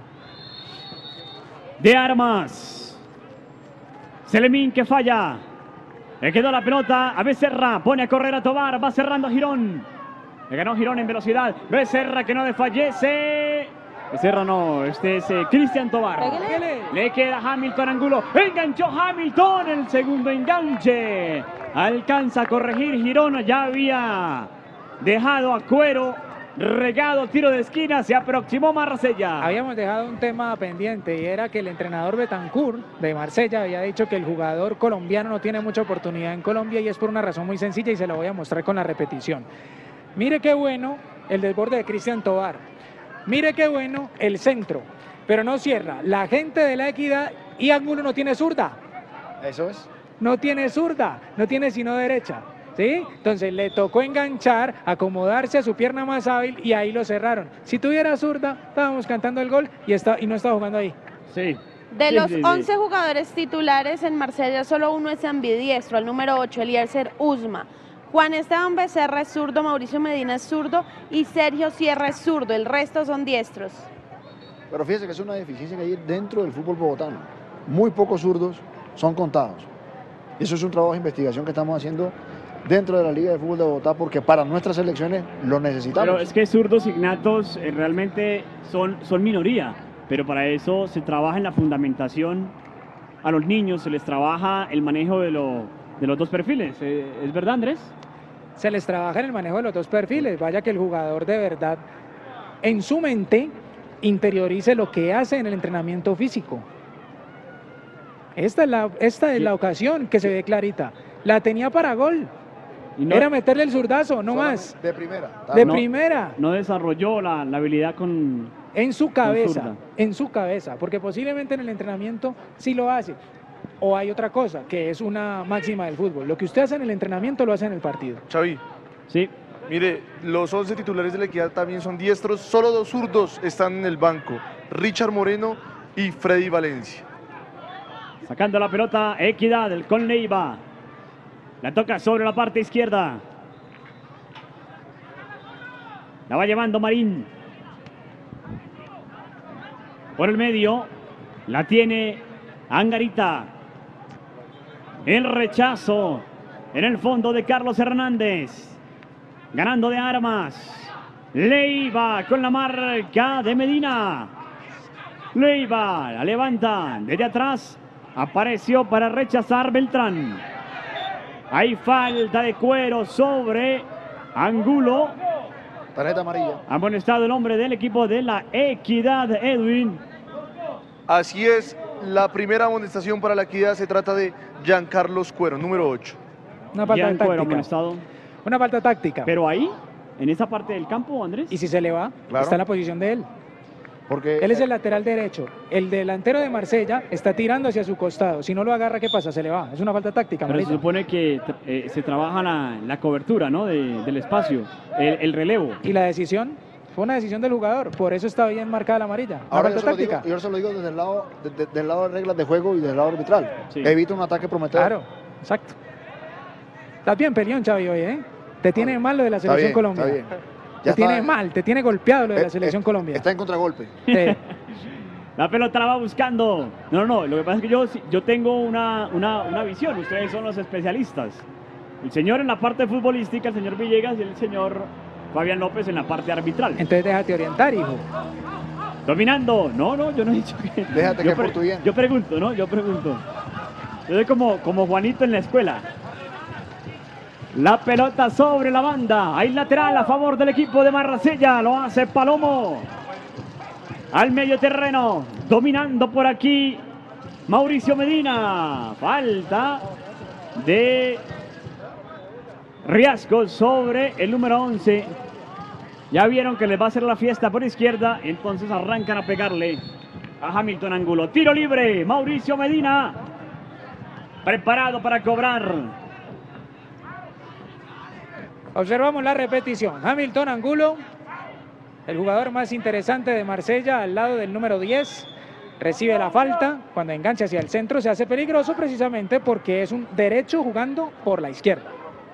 De Armas. Selemín que falla. Le quedó la pelota a Becerra. Pone a correr a Tobar. Va cerrando a Girón. Le ganó Girón en velocidad. Becerra que no desfallece. Becerra no. Este es eh, Cristian Tobar. Pégale. Le queda Hamilton Angulo. Enganchó Hamilton. El segundo enganche. Alcanza a corregir Girón. Ya había dejado a Cuero. Regado, tiro de esquina, se aproximó Marsella. Habíamos dejado un tema pendiente y era que el entrenador Betancourt de Marsella había dicho que el jugador colombiano no tiene mucha oportunidad en Colombia, y es por una razón muy sencilla y se lo voy a mostrar con la repetición. Mire qué bueno el desborde de Cristian Tobar. Mire qué bueno el centro, pero no cierra. La gente de la Equidad, y Angulo no tiene zurda. Eso es. No tiene zurda, no tiene sino derecha. ¿Sí? Entonces le tocó enganchar, acomodarse a su pierna más hábil y ahí lo cerraron. Si tuviera zurda, estábamos cantando el gol y, está, y no estaba jugando ahí. Sí. De Sí, los sí, sí. once jugadores titulares en Marsella, solo uno es ambidiestro, el número ocho, Eliezer Usma. Juan Esteban Becerra es zurdo, Mauricio Medina es zurdo y Sergio Sierra es zurdo. El resto son diestros. Pero fíjese que es una deficiencia que hay dentro del fútbol bogotano. Muy pocos zurdos son contados. Eso es un trabajo de investigación que estamos haciendo dentro de la Liga de Fútbol de Bogotá, porque para nuestras selecciones lo necesitamos. Pero es que zurdos innatos eh, realmente son, son minoría, pero para eso se trabaja en la fundamentación a los niños, se les trabaja el manejo de, lo, de los dos perfiles. Eh, ¿Es verdad, Andrés? Se les trabaja en el manejo de los dos perfiles. Vaya que el jugador de verdad en su mente interiorice lo que hace en el entrenamiento físico. Esta es la, esta es la ocasión que se ve clarita. La tenía para gol. Y no, Era meterle el zurdazo, no Solamente más. De primera. De no- primera. no desarrolló la, la habilidad con, en su cabeza, zurda. en su cabeza, porque posiblemente en el entrenamiento sí lo hace. O hay otra cosa, que es una máxima del fútbol. Lo que usted hace en el entrenamiento lo hace en el partido. Xavi, Sí, mire, los once titulares de la Equidad también son diestros, solo dos zurdos están en el banco, Richard Moreno y Freddy Valencia. sacando la pelota Equidad con Leiva. La toca sobre la parte izquierda. La va llevando Marín. Por el medio. La tiene Angarita. El rechazo en el fondo de Carlos Hernández. Ganando de Armas. Leiva con la marca de Medina. Leiva la levanta desde atrás. Apareció para rechazar Beltrán. Hay falta de cuero sobre Angulo. Tarjeta amarilla. Amonestado el hombre del equipo de la Equidad, Edwin. Así es, la primera amonestación para la Equidad se trata de Giancarlos Cuero, número ocho. Una falta Gian Cuero táctica. amonestado. Una falta táctica. Pero ahí, en esa parte del campo, Andrés. Y si se le va, Claro. está en la posición de él. Porque Él es el lateral derecho. El delantero de Marsella está tirando hacia su costado. Si no lo agarra, ¿qué pasa? Se le va. Es una falta táctica. Pero se amarilla. supone que eh, se trabaja la, la cobertura, ¿no? De- del espacio, el, el relevo. Y la decisión fue una decisión del jugador. Por eso está bien marcada la amarilla. Una ahora yo falta se, lo digo, táctica. yo se lo digo desde el lado, de- de- del lado de reglas de juego y del lado arbitral. Sí. Evita un ataque prometedor. Claro, exacto. Estás bien peleón, Xavi, hoy, ¿eh? Te tiene mal lo de la Está selección bien, Colombia. está bien. Te Ya tiene está- mal, te tiene golpeado lo de la eh, selección eh, Colombia. Está en contragolpe. Sí. La pelota la va buscando. No, no, lo que pasa es que yo, yo tengo una, una, una visión. Ustedes son los especialistas. El señor en la parte futbolística, el señor Villegas, y el señor Fabián López en la parte arbitral. Entonces déjate orientar, hijo. Dominando. No, no, yo no he dicho que. Déjate yo que por tu bien. Yo pregunto, ¿no? Yo pregunto. Yo soy como, como Juanito en la escuela. La pelota sobre la banda. Hay lateral a favor del equipo de Marsella. Lo hace Palomo. Al medio terreno. Dominando por aquí Mauricio Medina. Falta de Riasco sobre el número once. Ya vieron que les va a hacer la fiesta por izquierda. Entonces arrancan a pegarle a Hamilton Angulo. Tiro libre. Mauricio Medina. Preparado para cobrar. Observamos la repetición. Hamilton Angulo, el jugador más interesante de Marsella, al lado del número diez, recibe la falta. Cuando engancha hacia el centro se hace peligroso precisamente porque es un derecho jugando por la izquierda.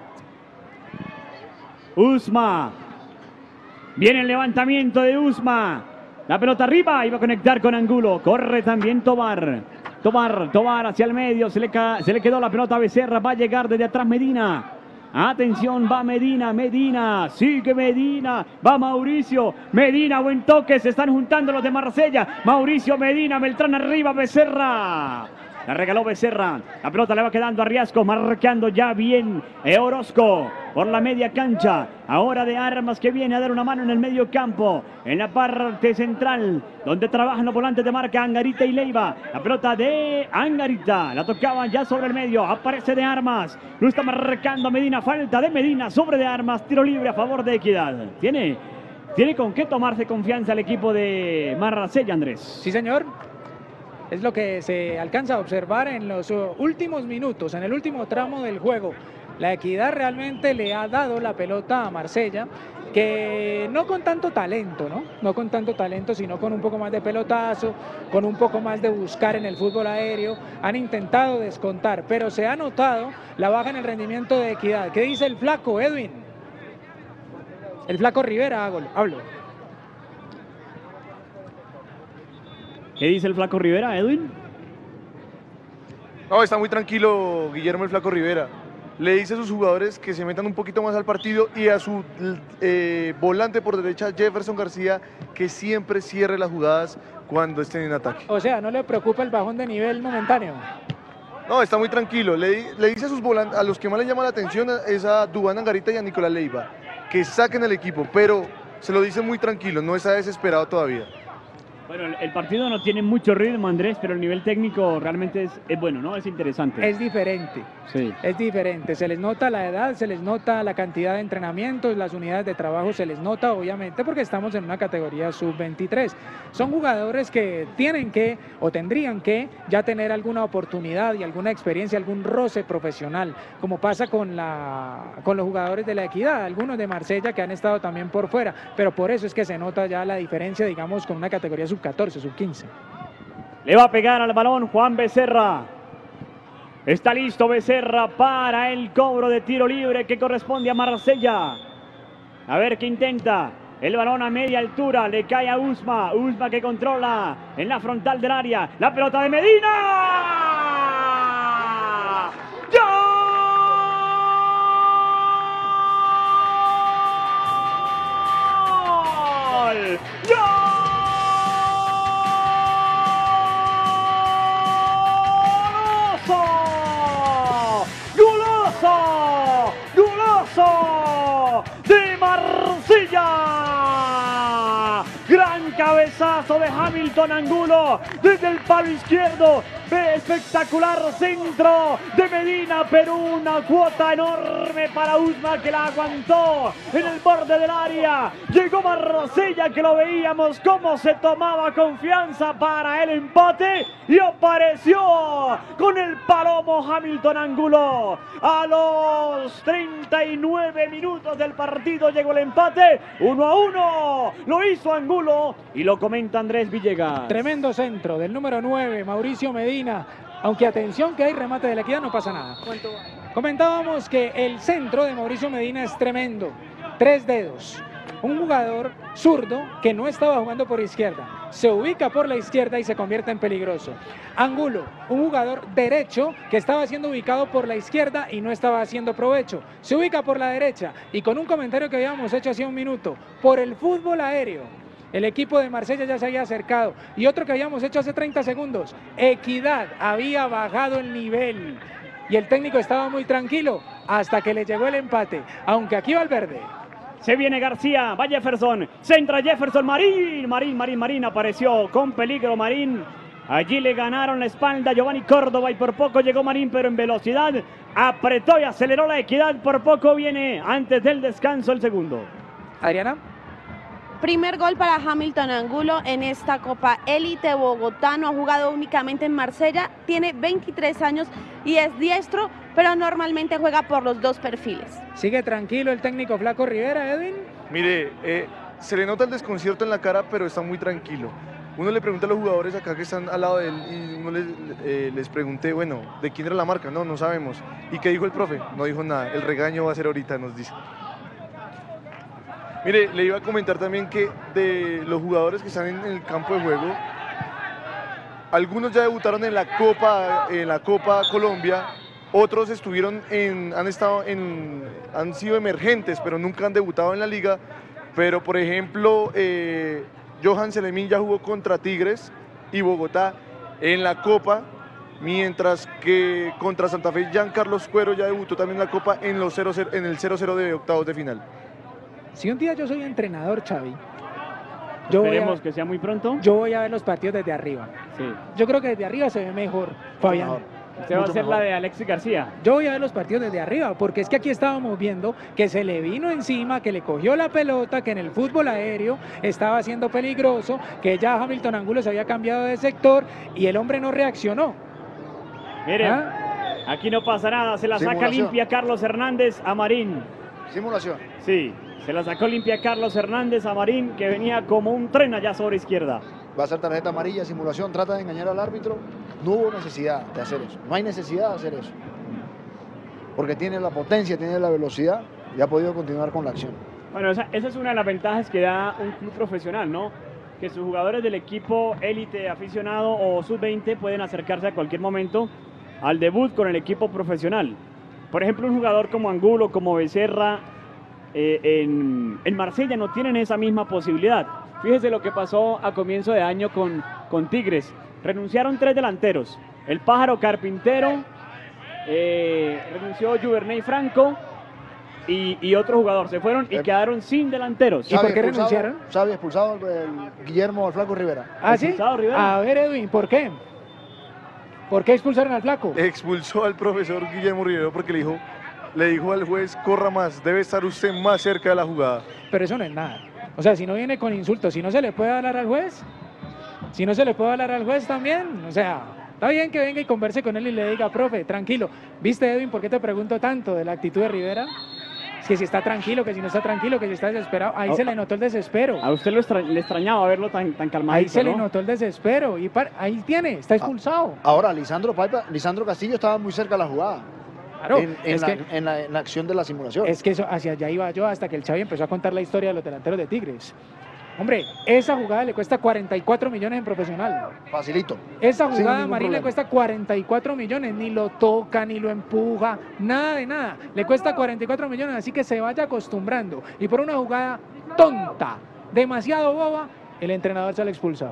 Usma. Viene el levantamiento de Usma. La pelota arriba. Iba a conectar con Angulo. Corre también Tobar. Tobar, Tobar hacia el medio. Se le, ca- se le quedó la pelota a Becerra. Va a llegar desde atrás Medina. Atención, va Medina, Medina, sigue Medina, va Mauricio, Medina, buen toque, se están juntando los de Marsella, Mauricio, Medina, Beltrán arriba, Becerra, la regaló Becerra, la pelota le va quedando a Riasco, marcando ya bien eh, Orozco por la media cancha, ahora de Armas que viene a dar una mano en el medio campo, en la parte central, donde trabajan los volantes de marca Angarita y Leiva, la pelota de Angarita, la tocaban ya sobre el medio, aparece de Armas, lo está marcando Medina, falta de Medina sobre de Armas, tiro libre a favor de Equidad, tiene, tiene con qué tomarse confianza el equipo de Marsella, Andrés. Sí, señor. Es lo que se alcanza a observar en los uh, últimos minutos, en el último tramo del juego. La Equidad realmente le ha dado la pelota a Marsella, que no con tanto talento, ¿no? No con tanto talento, sino con un poco más de pelotazo, con un poco más de buscar en el fútbol aéreo. Han intentado descontar, pero se ha notado la baja en el rendimiento de Equidad. ¿Qué dice el flaco, Edwin? El flaco Rivera, hablo. hablo. ¿Qué dice el flaco Rivera, Edwin? No, está muy tranquilo Guillermo el Flaco Rivera. Le dice a sus jugadores que se metan un poquito más al partido y a su eh, volante por derecha, Jefferson García, que siempre cierre las jugadas cuando estén en ataque. O sea, ¿no le preocupa el bajón de nivel momentáneo? No, está muy tranquilo. Le, le dice a sus volantes, a los que más le llama la atención es a Duván Angarita y a Nicolás Leiva, que saquen el equipo, pero se lo dice muy tranquilo, no está desesperado todavía. Bueno, el, el partido no tiene mucho ritmo, Andrés, pero el nivel técnico realmente es, es bueno, ¿no? Es interesante. Es diferente. Sí. Es diferente. Se les nota la edad, se les nota la cantidad de entrenamientos, las unidades de trabajo se les nota, obviamente, porque estamos en una categoría sub veintitrés. Son jugadores que tienen que o tendrían que ya tener alguna oportunidad y alguna experiencia, algún roce profesional, como pasa con, la, con los jugadores de la Equidad, algunos de Marsella que han estado también por fuera, pero por eso es que se nota ya la diferencia, digamos, con una categoría sub catorce, sub quince. Le va a pegar al balón Juan Becerra. Está listo Becerra para el cobro de tiro libre que corresponde a Marsella. A ver qué intenta. El balón a media altura, le cae a Usma. Usma que controla en la frontal del área. La pelota de Medina. ¡Gol! ¡Gol! ¡Golazo! ¡Golazo! ¡De Marsella! Gran cabezazo de Hamilton Angulo desde el palo izquierdo. Espectacular centro de Medina, pero una cuota enorme para Usma que la aguantó en el borde del área. Llegó Marsella, que lo veíamos cómo se tomaba confianza para el empate, y apareció con el palomo Hamilton Angulo. A los treinta y nueve minutos del partido llegó el empate, uno a uno. Lo hizo Angulo y lo comenta Andrés Villegas. Tremendo centro del número nueve, Mauricio Medina. Aunque atención que hay remate de la Equidad, no pasa nada. Comentábamos que el centro de Mauricio Medina es tremendo. Tres dedos. Un jugador zurdo que no estaba jugando por izquierda. Se ubica por la izquierda y se convierte en peligroso. Angulo, un jugador derecho que estaba siendo ubicado por la izquierda y no estaba haciendo provecho. Se ubica por la derecha y con un comentario que habíamos hecho hace un minuto, por el fútbol aéreo. El equipo de Marsella ya se había acercado. Y otro que habíamos hecho hace treinta segundos. Equidad había bajado el nivel. Y el técnico estaba muy tranquilo hasta que le llegó el empate. Aunque aquí va el verde. Se viene García, va Jefferson. Centra Jefferson, Marín. Marín, Marín, Marín apareció con peligro Marín. Allí le ganaron la espalda a Giovanni Córdoba y por poco llegó Marín, pero en velocidad apretó y aceleró la Equidad. Por poco viene antes del descanso el segundo. Adriana. Primer gol para Hamilton Angulo en esta Copa Élite Bogotá. No ha jugado únicamente en Marsella, tiene veintitrés años y es diestro, pero normalmente juega por los dos perfiles. Sigue tranquilo el técnico Flaco Rivera, Edwin. Mire, eh, se le nota el desconcierto en la cara, pero está muy tranquilo. Uno le pregunta a los jugadores acá que están al lado de él y uno les, eh, les pregunté, bueno, ¿de quién era la marca? No, no sabemos. ¿Y qué dijo el profe? No dijo nada. El regaño va a ser ahorita, nos dice. Mire, le iba a comentar también que de los jugadores que están en el campo de juego, algunos ya debutaron en la Copa, en la Copa Colombia, otros estuvieron en, han estado en, han sido emergentes, pero nunca han debutado en la liga. Pero por ejemplo, eh, Johan Selemín ya jugó contra Tigres y Bogotá en la Copa, mientras que contra Santa Fe Jean Carlos Cuero ya debutó también en la Copa en, los cero cero, en el cero cero de octavos de final. Si un día yo soy entrenador, Xavi, yo Esperemos voy a, que sea muy pronto. Yo voy a ver los partidos desde arriba. Sí. Yo creo que desde arriba se ve mejor, Fabián. Usted va a hacer mejor la de Alexis García. Yo voy a ver los partidos desde arriba, porque es que aquí estábamos viendo que se le vino encima, que le cogió la pelota, que en el fútbol aéreo estaba siendo peligroso, que ya Hamilton Angulo se había cambiado de sector y el hombre no reaccionó. Miren, ¿Ah? aquí no pasa nada, se la saca Simulación. limpia Carlos Hernández a Marín. Simulación. Sí, se la sacó limpia Carlos Hernández a Marín, que venía como un tren allá sobre izquierda. Va a ser tarjeta amarilla, simulación, trata de engañar al árbitro. No hubo necesidad de hacer eso. No hay necesidad de hacer eso. Porque tiene la potencia, tiene la velocidad y ha podido continuar con la acción. Bueno, esa, esa es una de las ventajas que da un club profesional, ¿no? Que sus jugadores del equipo élite, aficionado o sub veinte pueden acercarse a cualquier momento al debut con el equipo profesional. Por ejemplo, un jugador como Angulo, como Becerra, eh, en, en Marsella no tienen esa misma posibilidad. Fíjese lo que pasó a comienzo de año con, con Tigres. Renunciaron tres delanteros. El Pájaro Carpintero, eh, renunció Juverney Franco y, y otro jugador. Se fueron y Eh, quedaron sin delanteros. ¿Y por qué expulsado- renunciaron? Xavi expulsado el, el Guillermo el Flaco Rivera. ¿Ah, sí? Expulsado, Rivera. A ver, Edwin, ¿por qué? ¿Por qué expulsaron al flaco? Expulsó al profesor Guillermo Rivero porque le dijo, le dijo al juez, corra más, debe estar usted más cerca de la jugada. Pero eso no es nada. O sea, si no viene con insultos, si no se le puede hablar al juez, si no se le puede hablar al juez también, o sea, está bien que venga y converse con él y le diga, profe, tranquilo. ¿Viste, Edwin, por qué te pregunto tanto de la actitud de Rivera? Es que si está tranquilo, que si no está tranquilo, que si está desesperado. Ahí A- se le notó el desespero. A usted lo extra- le extrañaba verlo tan, tan calmadito, Ahí se le ¿no? notó el desespero. Y par- ahí tiene, está expulsado. Ahora, Lisandro Paipa, Lisandro Castillo estaba muy cerca de la jugada. Claro, en, en es la, que... en la- en la acción de la simulación. Es que eso, hacia allá iba yo hasta que el Xavi empezó a contar la historia de los delanteros de Tigres. Hombre, esa jugada le cuesta cuarenta y cuatro millones en profesional. Facilito. Esa Sin jugada a ningún Marín le problema. cuesta cuarenta y cuatro millones, ni lo toca, ni lo empuja, nada de nada. Le cuesta cuarenta y cuatro millones, así que se vaya acostumbrando. Y por una jugada tonta, demasiado boba, el entrenador se le expulsa.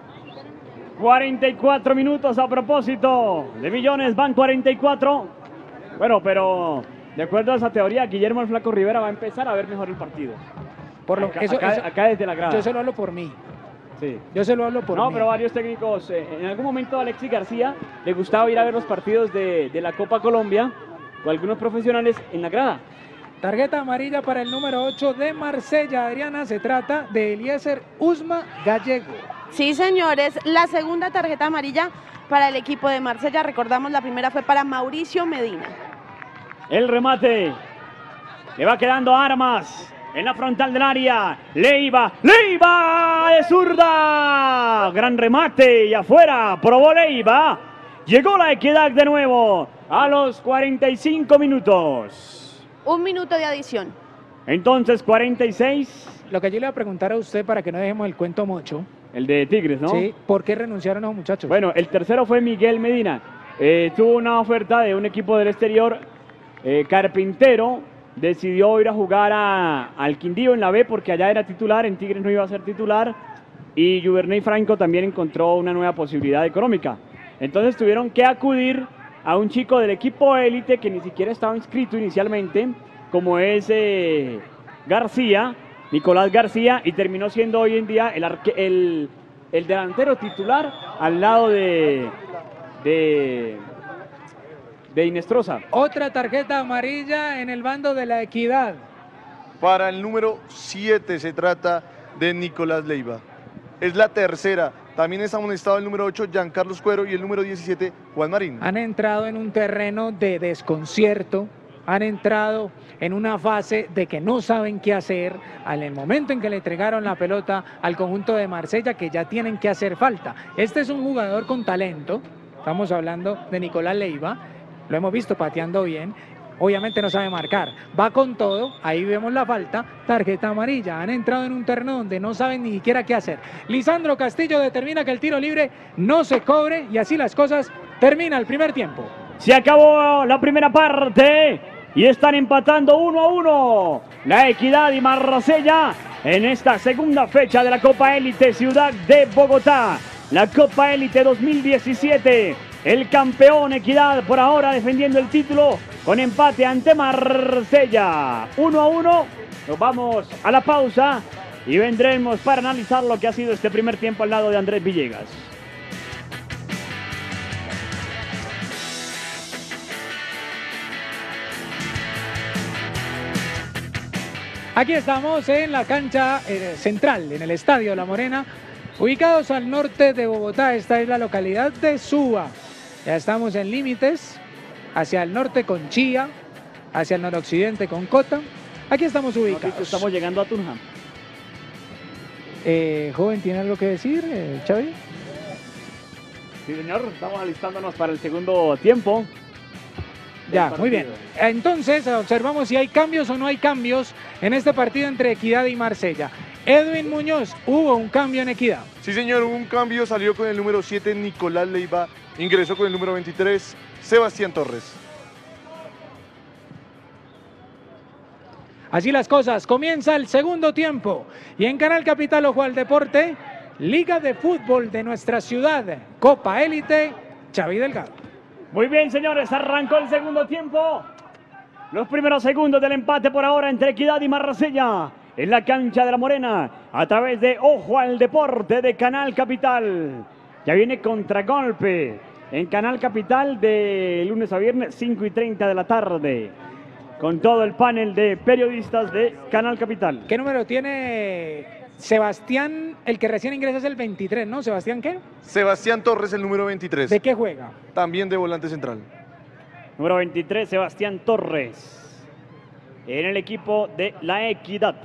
cuarenta y cuatro minutos a propósito. De millones van cuarenta y cuatro. Bueno, pero de acuerdo a esa teoría, Guillermo el Flaco Rivera va a empezar a ver mejor el partido. Por lo, Acá, eso, acá- eso- acá desde la grada. yo se lo hablo por mí. Sí. Yo se lo hablo por No, mí. pero varios técnicos. eh, en algún momento a Alexis García le gustaba ir a ver los partidos de, de la Copa Colombia o algunos profesionales en la grada. Tarjeta amarilla para el número ocho de Marsella, Adriana. Se trata de Eliezer Usma Gallego. Sí, señores, la segunda tarjeta amarilla para el equipo de Marsella. Recordamos, la primera fue para Mauricio Medina. El remate. Le va quedando Armas. En la frontal del área. Leiva. Leiva de zurda. Gran remate. Y afuera. Probó Leiva. Llegó la equidad de nuevo. A los cuarenta y cinco minutos. Un minuto de adición. Entonces cuarenta y seis. Lo que yo le voy a preguntar a usted para que no dejemos el cuento mucho. El de Tigres, ¿no? ¿Sí? ¿Por qué renunciaron a los muchachos? Bueno, el tercero fue Miguel Medina. Eh, tuvo una oferta de un equipo del exterior. Eh, Carpintero decidió ir a jugar a, al Quindío en la B porque allá era titular, en Tigres no iba a ser titular. Y Juverney Franco también encontró una nueva posibilidad económica. Entonces tuvieron que acudir a un chico del equipo élite que ni siquiera estaba inscrito inicialmente, como es eh, García, Nicolás García, y terminó siendo hoy en día el, arque- el, el delantero titular al lado de, de, de Inestrosa. Otra tarjeta amarilla en el bando de la Equidad. Para el número siete se trata de Nicolás Leiva. Es la tercera. También está amonestado el número ocho, Giancarlos Cuero, y el número diecisiete, Juan Marín. Han entrado en un terreno de desconcierto, han entrado en una fase de que no saben qué hacer en el momento en que le entregaron la pelota al conjunto de Marsella, que ya tienen que hacer falta. Este es un jugador con talento, estamos hablando de Nicolás Leiva, lo hemos visto pateando bien. Obviamente no sabe marcar, va con todo, ahí vemos la falta, tarjeta amarilla. Han entrado en un terreno donde no saben ni siquiera qué hacer. Lisandro Castillo determina que el tiro libre no se cobre y así las cosas. Termina el primer tiempo. Se acabó la primera parte y están empatando uno a uno la Equidad y Marsella en esta segunda fecha de la Copa Élite Ciudad de Bogotá. La Copa Élite dos mil diecisiete. El campeón Equidad por ahora defendiendo el título con empate ante Marsella. uno a uno. Nos vamos a la pausa y vendremos para analizar lo que ha sido este primer tiempo al lado de Andrés Villegas. Aquí estamos en la cancha eh, central, en el Estadio La Morena, ubicados al norte de Bogotá. Esta es la localidad de Suba. Ya estamos en límites, hacia el norte con Chía, hacia el noroccidente con Cota. Aquí estamos ubicados. Estamos llegando a Tunja. Eh, joven, ¿tiene algo que decir, eh, Xavi? Sí, señor, estamos alistándonos para el segundo tiempo. Ya, partido. muy bien. Entonces, observamos si hay cambios o no hay cambios en este partido entre Equidad y Marsella. Edwin Muñoz, hubo un cambio en Equidad. Sí, señor, hubo un cambio, salió con el número siete, Nicolás Leiva, ingresó con el número veintitrés, Sebastián Torres. Así las cosas, comienza el segundo tiempo y en Canal Capital Ojo al Deporte, Liga de Fútbol de nuestra ciudad, Copa Élite, Xavi Delgado. Muy bien, señores, arrancó el segundo tiempo. Los primeros segundos del empate por ahora entre Equidad y Marsella en la cancha de La Morena a través de Ojo al Deporte de Canal Capital. Ya viene contragolpe en Canal Capital de lunes a viernes cinco y treinta de la tarde con todo el panel de periodistas de Canal Capital. ¿Qué número tiene Sebastián? El que recién ingresa es el veintitrés, ¿no? ¿Sebastián qué? Sebastián Torres, el número veintitrés. ¿De qué juega? También de volante central. Número veintitrés, Sebastián Torres, en el equipo de La Equidad.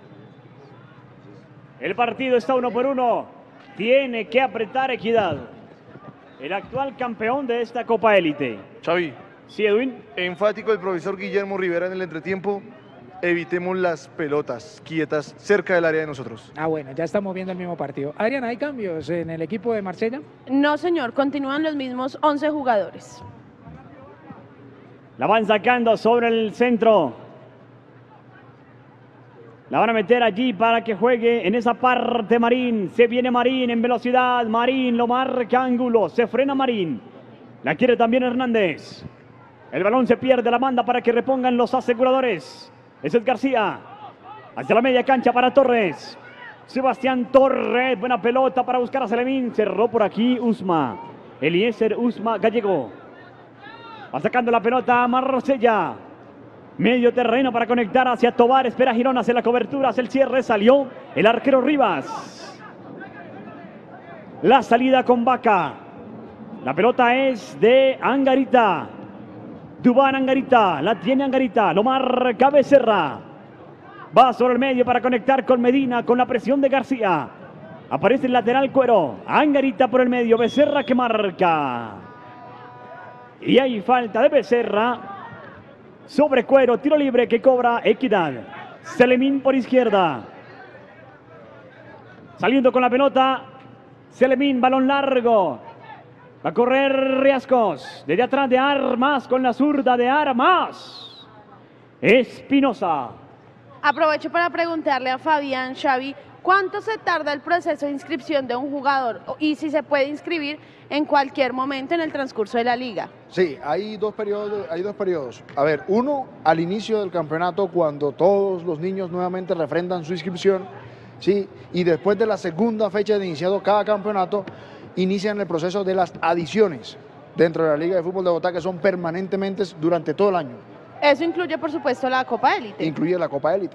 El partido está uno por uno. Tiene que apretar Equidad, el actual campeón de esta Copa Élite. Xavi. Sí, Edwin. Enfático el profesor Guillermo Rivera en el entretiempo. Evitemos las pelotas quietas cerca del área de nosotros. Ah, bueno, ya estamos viendo el mismo partido. Adrián, ¿hay cambios en el equipo de Marsella? No, señor, continúan los mismos once jugadores. La van sacando sobre el centro. La van a meter allí para que juegue en esa parte Marín. Se viene Marín en velocidad. Marín lo marca Ángulo. Se frena Marín. La quiere también Hernández. El balón se pierde, la manda para que repongan los aseguradores. Ese es García. Hacia la media cancha para Torres. Sebastián Torres. Buena pelota para buscar a Selemín. Cerró por aquí Usma. Eliezer Usma Gallego. Va sacando la pelota a Marsella. Medio terreno para conectar hacia Tobar. Espera Girón, hace la cobertura, hace el cierre. Salió el arquero Rivas. La salida con Vaca. La pelota es de Angarita. Dubán Angarita. La tiene Angarita. Lo marca Becerra. Va sobre el medio para conectar con Medina. Con la presión de García. Aparece el lateral Cuero. Angarita por el medio. Becerra que marca. Y hay falta de Becerra sobre Cuero, tiro libre que cobra Equidad. Selemín por izquierda. Saliendo con la pelota. Selemín, balón largo. Va a correr Riascos. Desde atrás de Armas con la zurda de Armas. Espinosa. Aprovecho para preguntarle a Fabián, Xavi, ¿cuánto se tarda el proceso de inscripción de un jugador? Y si se puede inscribir en cualquier momento en el transcurso de la liga. Sí, hay dos periodos. Hay dos periodos. A ver, uno al inicio del campeonato, cuando todos los niños nuevamente refrendan su inscripción, sí, y después de la segunda fecha de iniciado cada campeonato, inician el proceso de las adiciones dentro de la Liga de Fútbol de Bogotá, que son permanentemente durante todo el año. Eso incluye, por supuesto, la Copa Élite. Incluye la Copa Élite.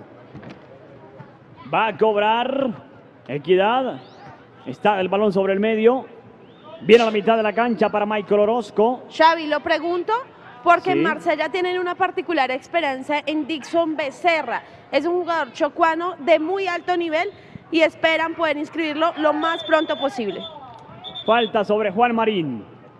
Va a cobrar Equidad. Está el balón sobre el medio. Viene a la mitad de la cancha para Michael Orozco. Xavi, lo pregunto porque Sí. en Marsella tienen una particular experiencia en Dixon Becerra. Es un jugador chocuano de muy alto nivel y esperan poder inscribirlo lo más pronto posible. Falta sobre Juan Marín.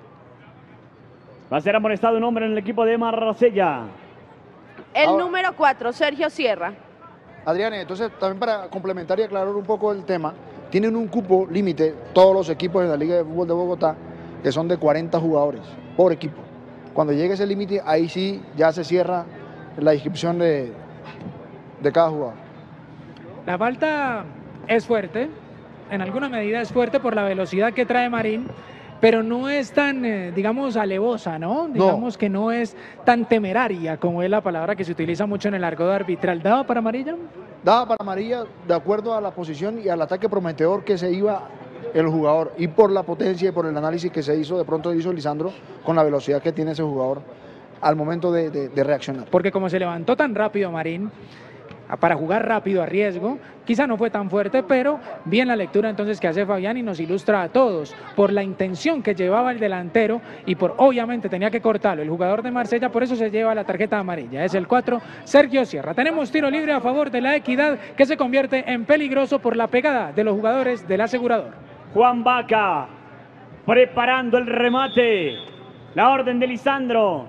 Va a ser amonestado un hombre en el equipo de Marsella. El Ahora- número cuatro, Sergio Sierra. Adrián, entonces también para complementar y aclarar un poco el tema, tienen un cupo límite todos los equipos de la Liga de Fútbol de Bogotá, que son de cuarenta jugadores por equipo. Cuando llegue ese límite, ahí sí ya se cierra la inscripción de, de cada jugador. La falta es fuerte, en alguna medida es fuerte por la velocidad que trae Marín, pero no es tan, eh, digamos, alevosa, ¿no? Digamos que no es tan temeraria como es la palabra que se utiliza mucho en el argot arbitral. ¿Daba para amarilla? Daba para amarilla de acuerdo a la posición y al ataque prometedor que se iba el jugador y por la potencia y por el análisis que se hizo, de pronto hizo Lisandro con la velocidad que tiene ese jugador al momento de, de, de reaccionar. Porque como se levantó tan rápido Marín, para jugar rápido a riesgo, quizá no fue tan fuerte, pero bien la lectura entonces que hace Fabián y nos ilustra a todos por la intención que llevaba el delantero y por obviamente tenía que cortarlo el jugador de Marsella, por eso se lleva la tarjeta amarilla. Es el cuatro, Sergio Sierra. Tenemos tiro libre a favor de la Equidad, que se convierte en peligroso por la pegada de los jugadores del asegurador. Juan Vaca preparando el remate. La orden de Lisandro.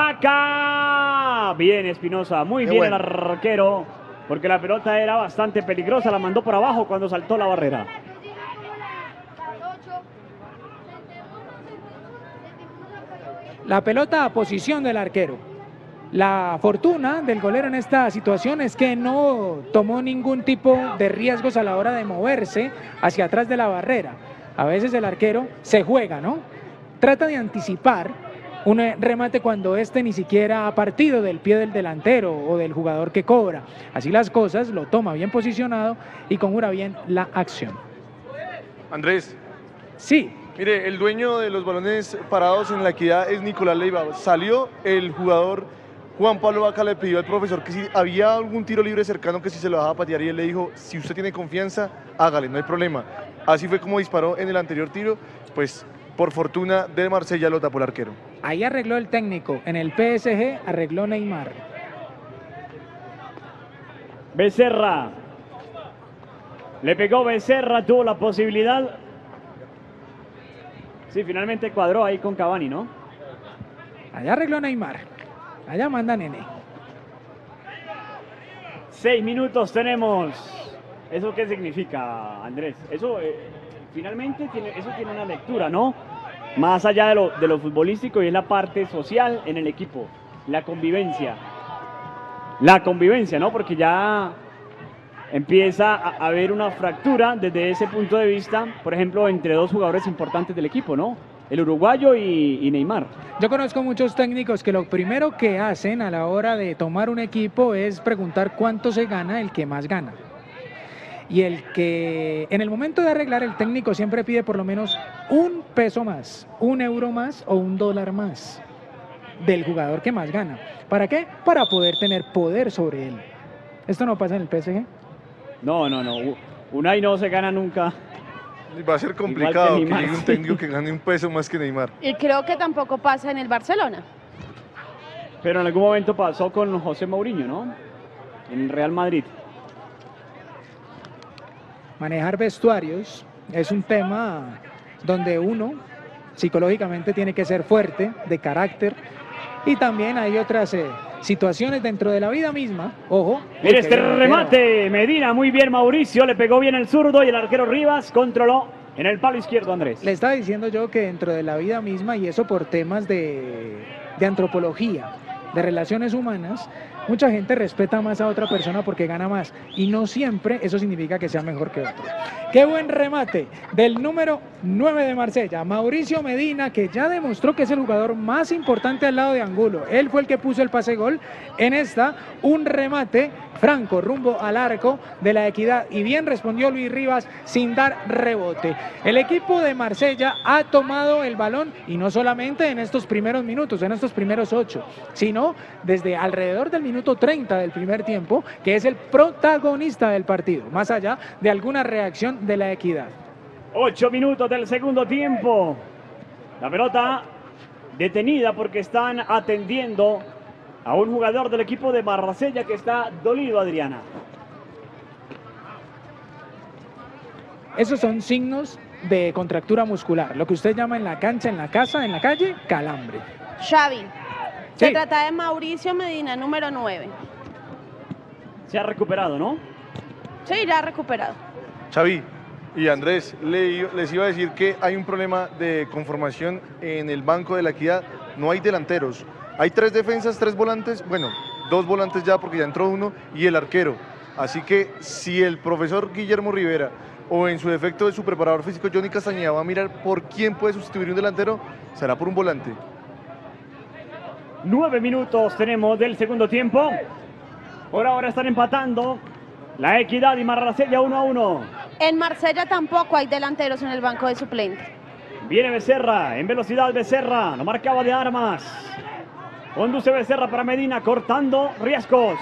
Vaca. Bien Espinosa, muy Qué bien bueno. el arquero. Porque la pelota era bastante peligrosa, la mandó por abajo cuando saltó la barrera. La pelota a posición del arquero. La fortuna del golero en esta situación es que no tomó ningún tipo de riesgos a la hora de moverse hacia atrás de la barrera. A veces el arquero se juega, ¿no? Trata de anticipar un remate cuando este ni siquiera ha partido del pie del delantero o del jugador que cobra. Así las cosas, lo toma bien posicionado y conjura bien la acción. Andrés. Sí. Mire, el dueño de los balones parados en la Equidad es Nicolás Leiva. Salió el jugador Juan Pablo Vaca, le pidió al profesor que si había algún tiro libre cercano que si se lo dejaba patear y él le dijo, si usted tiene confianza, hágale, no hay problema. Así fue como disparó en el anterior tiro, pues por fortuna de Marsella lo tapó el arquero. Ahí arregló el técnico, en el P S G arregló Neymar. Becerra. Le pegó Becerra, tuvo la posibilidad. Sí, finalmente cuadró ahí con Cavani, ¿no? Allá arregló Neymar. Allá manda Nene. Seis minutos tenemos. ¿Eso qué significa, Andrés? Eso eh, finalmente tiene, eso tiene una lectura, ¿no? Más allá de lo, de lo futbolístico, y es la parte social en el equipo. La convivencia. La convivencia, ¿no? Porque ya empieza a haber una fractura desde ese punto de vista, por ejemplo, entre dos jugadores importantes del equipo, ¿no? El uruguayo y, y Neymar. Yo conozco muchos técnicos que lo primero que hacen a la hora de tomar un equipo es preguntar cuánto se gana el que más gana. Y el que en el momento de arreglar, el técnico siempre pide por lo menos un peso más, un euro más o un dólar más del jugador que más gana. ¿Para qué? Para poder tener poder sobre él. ¿Esto no pasa en el P S G? No, no, no. Unai no se gana nunca. Va a ser complicado que, que llegue un técnico que gane un peso más que Neymar. Y creo que tampoco pasa en el Barcelona. Pero en algún momento pasó con José Mourinho, ¿no? En el Real Madrid. Manejar vestuarios es un tema donde uno psicológicamente tiene que ser fuerte, de carácter, y también hay otras eh, situaciones dentro de la vida misma. Ojo. Mire este remate, Medina, muy bien Mauricio, le pegó bien el zurdo y el arquero Rivas controló en el palo izquierdo, Andrés. Le estaba diciendo yo que dentro de la vida misma, y eso por temas de, de antropología, de relaciones humanas, mucha gente respeta más a otra persona porque gana más, y no siempre eso significa que sea mejor que otro. Qué buen remate del número nueve de Marsella, Mauricio Medina, que ya demostró que es el jugador más importante al lado de Angulo. Él fue el que puso el pase gol en esta, un remate franco rumbo al arco de la Equidad, y bien respondió Luis Rivas sin dar rebote. El equipo de Marsella ha tomado el balón, y no solamente en estos primeros minutos, en estos primeros ocho, sino desde alrededor del minuto treinta del primer tiempo, que es el protagonista del partido, más allá de alguna reacción de la Equidad. Ocho minutos del segundo tiempo. La pelota detenida porque están atendiendo a un jugador del equipo de Marsella que está dolido, Adriana. Esos son signos de contractura muscular, lo que usted llama en la cancha, en la casa, en la calle, calambre. Xavi, se Sí. trata de Mauricio Medina, número nueve. Se ha recuperado, ¿no? Sí, ya ha recuperado. Xavi y Andrés, le- les iba a decir que hay un problema de conformación en el banco de la Equidad. No hay delanteros. Hay tres defensas, tres volantes, bueno, dos volantes ya porque ya entró uno, y el arquero. Así que si el profesor Guillermo Rivera o en su defecto de su preparador físico Johnny Castañeda va a mirar por quién puede sustituir un delantero, será por un volante. Nueve minutos tenemos del segundo tiempo. Por ahora están empatando la Equidad y Marsella uno a uno. En Marsella tampoco hay delanteros en el banco de suplentes. Viene Becerra, en velocidad Becerra, lo marcaba de Armas. Conduce Becerra para Medina, cortando riesgos.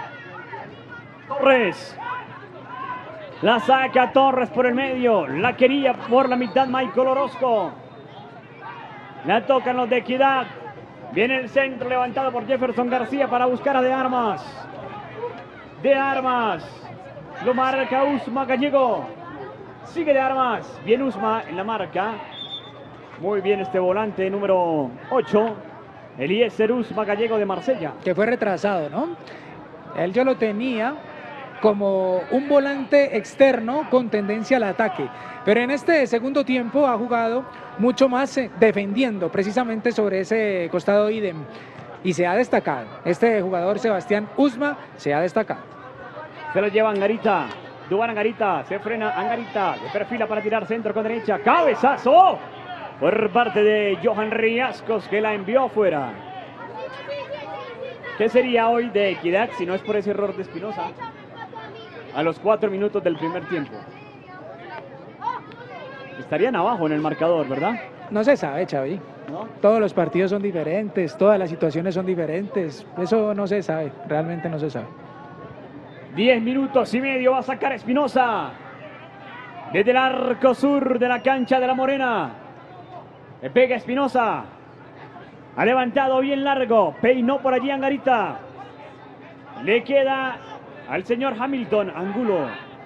Torres. La saca Torres por el medio. La quería por la mitad Michael Orozco. La tocan los de Equidad. Viene el centro levantado por Jefferson García para buscar a De Armas. De Armas. Lo marca Usma Gallego. Sigue De Armas. Bien Usma en la marca. Muy bien este volante número ocho. Eliezer Usma Gallego de Marsella. Que fue retrasado, ¿no? Él yo lo tenía como un volante externo con tendencia al ataque, pero en este segundo tiempo ha jugado mucho más eh, defendiendo precisamente sobre ese costado idem, y se ha destacado. Este jugador Sebastián Usma se ha destacado. Se lo lleva Angarita. Duván Angarita. Se frena Angarita. Le perfila para tirar centro con derecha. ¡Cabezazo! por parte de Johan Riascos, que la envió afuera. ¿Qué sería hoy de Equidad si no es por ese error de Espinosa? A los cuatro minutos del primer tiempo. Estarían abajo en el marcador, ¿verdad? No se sabe, Xavi. ¿No? Todos los partidos son diferentes, todas las situaciones son diferentes. Eso no se sabe, realmente no se sabe. Diez minutos y medio va a sacar Espinosa. Desde el arco sur de la cancha de la Morena. Le pega Espinosa. Ha levantado bien largo. Peinó por allí Angarita. Le queda al señor Hamilton. Angulo.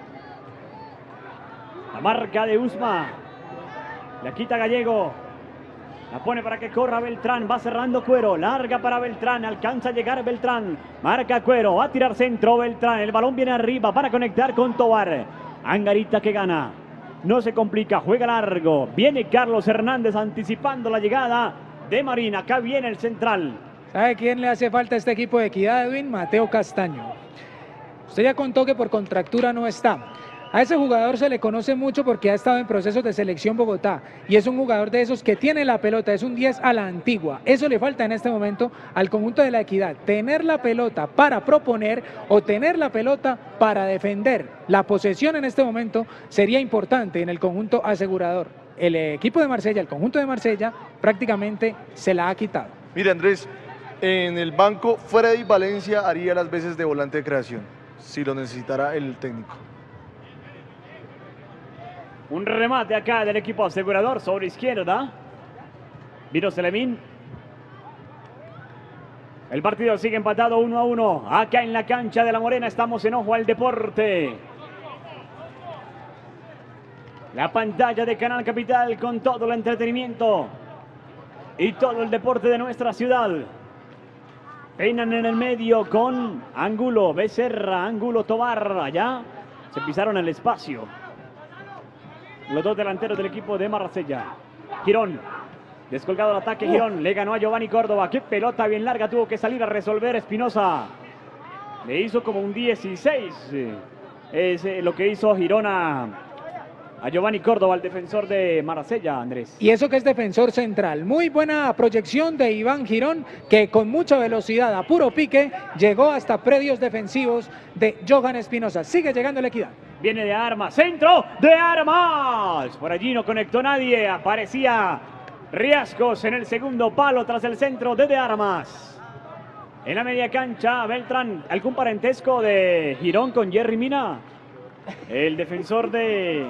La marca de Usma. La quita Gallego. La pone para que corra Beltrán. Va cerrando Cuero. Larga para Beltrán. Alcanza a llegar Beltrán. Marca Cuero. Va a tirar centro Beltrán. El balón viene arriba para conectar con Tobar. Angarita que gana. No se complica. Juega largo. Viene Carlos Hernández anticipando la llegada de Marín. Acá viene el central. ¿Sabe quién le hace falta a este equipo de Equidad, Edwin? Mateo Castaño. Usted ya contó que por contractura no está. A ese jugador se le conoce mucho porque ha estado en procesos de selección Bogotá y es un jugador de esos que tiene la pelota, es un diez a la antigua. Eso le falta en este momento al conjunto de la Equidad, tener la pelota para proponer o tener la pelota para defender. La posesión en este momento sería importante en el conjunto asegurador. El equipo de Marsella, el conjunto de Marsella, prácticamente se la ha quitado. Mire, Andrés, en el banco Freddy Valencia haría las veces de volante de creación, si lo necesitara el técnico. Un remate acá del equipo asegurador sobre izquierda. Vino Selemín. El partido sigue empatado uno a uno. Acá en la cancha de la Morena estamos en Ojo al Deporte. La pantalla de Canal Capital con todo el entretenimiento y todo el deporte de nuestra ciudad. Peinan en el medio con Angulo, Becerra, Angulo, Tobar. Allá se pisaron el espacio los dos delanteros del equipo de Marsella. Girón, descolgado el ataque, Girón, le ganó a Giovanni Córdoba. Qué pelota bien larga, tuvo que salir a resolver Espinosa. Le hizo como un dieciséis. Es lo que hizo Girón a, a Giovanni Córdoba, el defensor de Marsella, Andrés. Y eso que es defensor central. Muy buena proyección de Iván Girón, que con mucha velocidad, a puro pique, llegó hasta predios defensivos de Johan Espinosa. Sigue llegando la Equidad. Viene de Armas, centro de Armas. Por allí no conectó nadie, aparecía Riascos en el segundo palo tras el centro de De Armas. En la media cancha, Beltrán, ¿algún parentesco de Girón con Jerry Mina? El defensor de...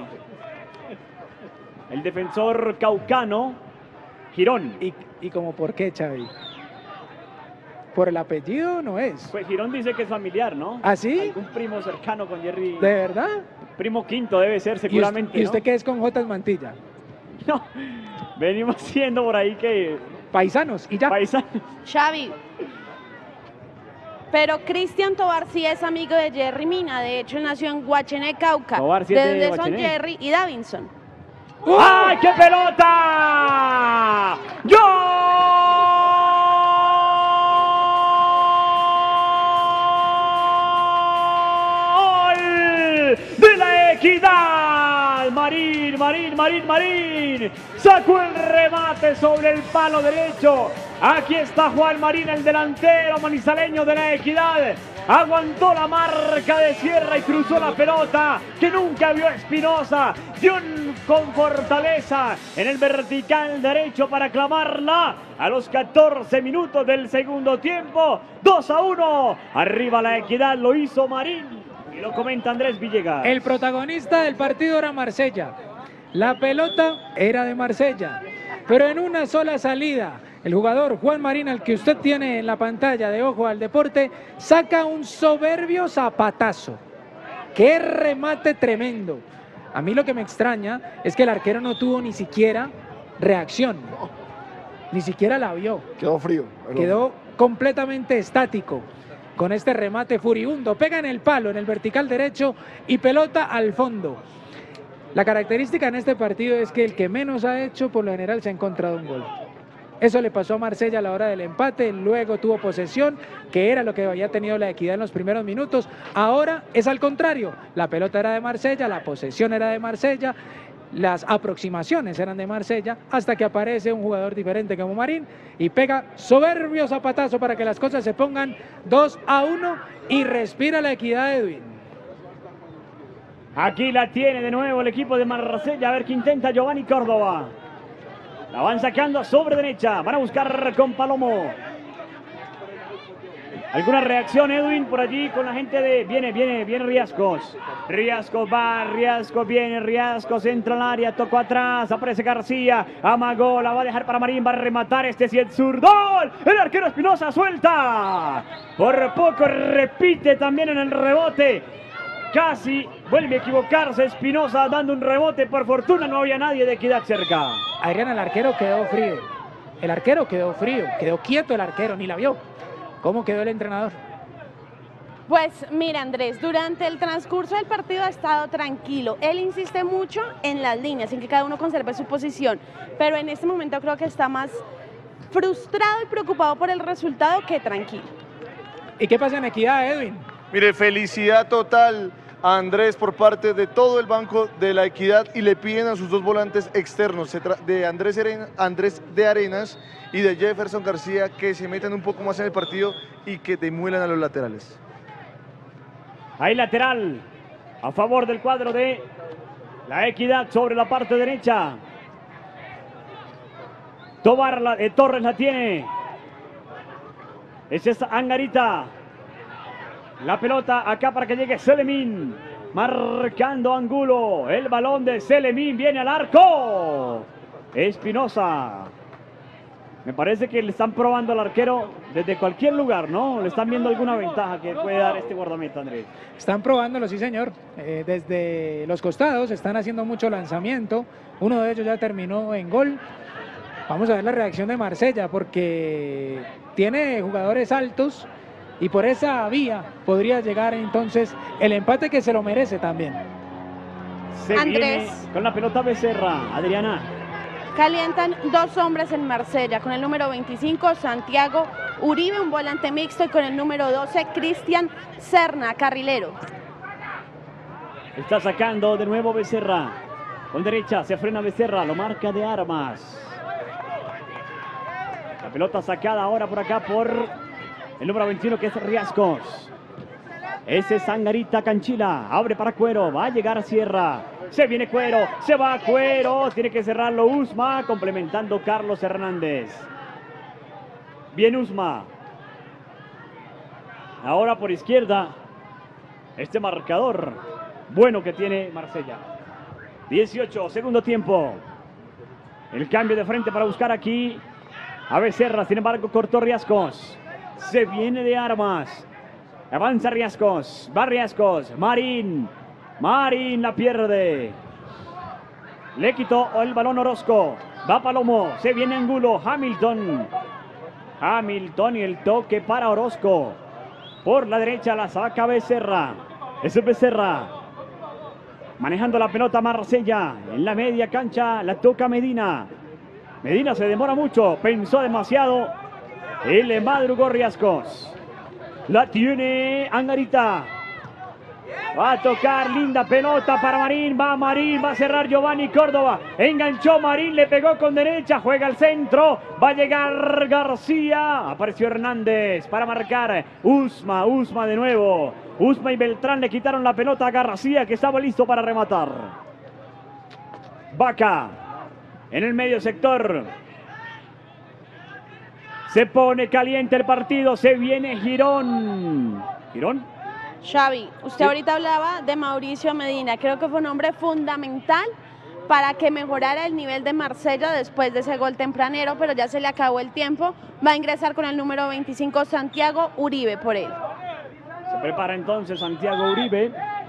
El defensor caucano, Girón. ¿Y, y como por qué, Xavi? Por el apellido no es. Pues Girón dice que es familiar, ¿no? ¿Ah, sí? Algún primo cercano con Jerry. ¿De verdad? Primo quinto debe ser seguramente. ¿Y usted, ¿y usted ¿no? qué es con Jotas Mantilla? No, venimos siendo por ahí que... Paisanos, y ya. Paisanos. Xavi. Pero Cristian Tobar sí es amigo de Jerry Mina. De hecho, él nació en Guachené, Cauca. Tobar sí es de de donde son Guachené. Jerry y Davinson. ¡Ay, qué pelota! ¡Gol de la Equidad! Marín, Marín, Marín, Marín. Sacó el remate sobre el palo derecho. Aquí está Juan Marín, el delantero manizaleño de la Equidad. Aguantó la marca de Sierra y cruzó la pelota que nunca vio Espinosa. Dio con fortaleza en el vertical derecho para clamarla a los catorce minutos del segundo tiempo. dos a uno. Arriba la Equidad, lo hizo Marín. Y lo comenta Andrés Villegas. El protagonista del partido era Marsella. La pelota era de Marsella. Pero en una sola salida, el jugador Juan Marín, al que usted tiene en la pantalla de Ojo al Deporte, saca un soberbio zapatazo. ¡Qué remate tremendo! A mí lo que me extraña es que el arquero no tuvo ni siquiera reacción. Ni siquiera la vio. Quedó frío. Quedó completamente estático con este remate furibundo. Pega en el palo, en el vertical derecho y pelota al fondo. La característica en este partido es que el que menos ha hecho, por lo general, se ha encontrado un gol. Eso le pasó a Marsella a la hora del empate, luego tuvo posesión, que era lo que había tenido la Equidad en los primeros minutos. Ahora es al contrario, la pelota era de Marsella, la posesión era de Marsella, las aproximaciones eran de Marsella, hasta que aparece un jugador diferente como Marín y pega soberbio zapatazo para que las cosas se pongan dos a uno y respira la Equidad, Edwin. Aquí la tiene de nuevo el equipo de Marsella, a ver qué intenta Giovanni Córdoba. La van sacando sobre derecha, van a buscar con Palomo. ¿Alguna reacción, Edwin, por allí con la gente de... Viene, viene, viene Riascos. Riascos va, Riascos viene, Riascos entra al área, tocó atrás, aparece García, amagó, la va a dejar para Marín, va a rematar, este sí el zurdón. El arquero Espinosa suelta. Por poco repite también en el rebote. Casi vuelve a equivocarse Espinosa dando un rebote, por fortuna no había nadie de Equidad cerca. Adrián, el arquero quedó frío. El arquero quedó frío, quedó quieto el arquero, ni la vio. ¿Cómo quedó el entrenador? Pues mira, Andrés, durante el transcurso del partido ha estado tranquilo. Él insiste mucho en las líneas, en que cada uno conserve su posición, pero en este momento creo que está más frustrado y preocupado por el resultado que tranquilo. ¿Y qué pasa en Equidad, Edwin? Mire, felicidad total a Andrés por parte de todo el banco de la Equidad y le piden a sus dos volantes externos, de Andrés, Arena, Andrés de Arenas y de Jefferson García, que se metan un poco más en el partido y que demuelan a los laterales. Ahí lateral a favor del cuadro de la Equidad sobre la parte derecha. Tobar la, eh, Torres la tiene. Es esa Angarita. La pelota acá para que llegue Selemín. Marcando Angulo. El balón de Selemín viene al arco. Espinosa. Me parece que le están probando al arquero desde cualquier lugar, ¿no? Le están viendo alguna ventaja que puede dar este guardameta, Andrés. Están probándolo, sí, señor. Eh, desde los costados están haciendo mucho lanzamiento. Uno de ellos ya terminó en gol. Vamos a ver la reacción de Marsella, porque tiene jugadores altos y por esa vía podría llegar entonces el empate que se lo merece también. Se Andrés. viene con la pelota Becerra, Adriana. Calientan dos hombres en Marsella, con el número veinticinco, Santiago Uribe, un volante mixto, y con el número doce, Cristian Serna, carrilero. Está sacando de nuevo Becerra. Con derecha se frena Becerra, lo marca de Armas. La pelota sacada ahora por acá por el número veintiuno, que es Riascos. Ese es Angarita Canchila, abre para Cuero, va a llegar Sierra. Se viene Cuero, se va Cuero, tiene que cerrarlo Usma, complementando Carlos Hernández. Bien Usma. Ahora por izquierda, este marcador bueno que tiene Marsella. dieciocho, segundo tiempo. El cambio de frente para buscar aquí a Becerra, sin embargo cortó Riascos. Se viene de Armas. Avanza Riascos, va Riascos, Marín. Marín la pierde. Le quitó el balón Orozco. Va Palomo, se viene Angulo, Hamilton. Hamilton y el toque para Orozco. Por la derecha la saca Becerra. Ese es Becerra. Manejando la pelota Marsella. En la media cancha la toca Medina. Medina se demora mucho, pensó demasiado. Y le madrugó Riascos. La tiene Angarita. Va a tocar, linda pelota para Marín, va Marín, va a cerrar Giovanni Córdoba, enganchó Marín, le pegó con derecha, juega al centro, va a llegar García, apareció Hernández para marcar, Usma, Usma de nuevo, Usma y Beltrán le quitaron la pelota a García, que estaba listo para rematar. Vaca, en el medio sector, se pone caliente el partido, se viene Girón, Girón. Xavi, usted Sí. ahorita hablaba de Mauricio Medina, creo que fue un hombre fundamental para que mejorara el nivel de Marsella después de ese gol tempranero, pero ya se le acabó el tiempo. Va a ingresar con el número veinticinco, Santiago Uribe, por él. Se prepara entonces Santiago Uribe.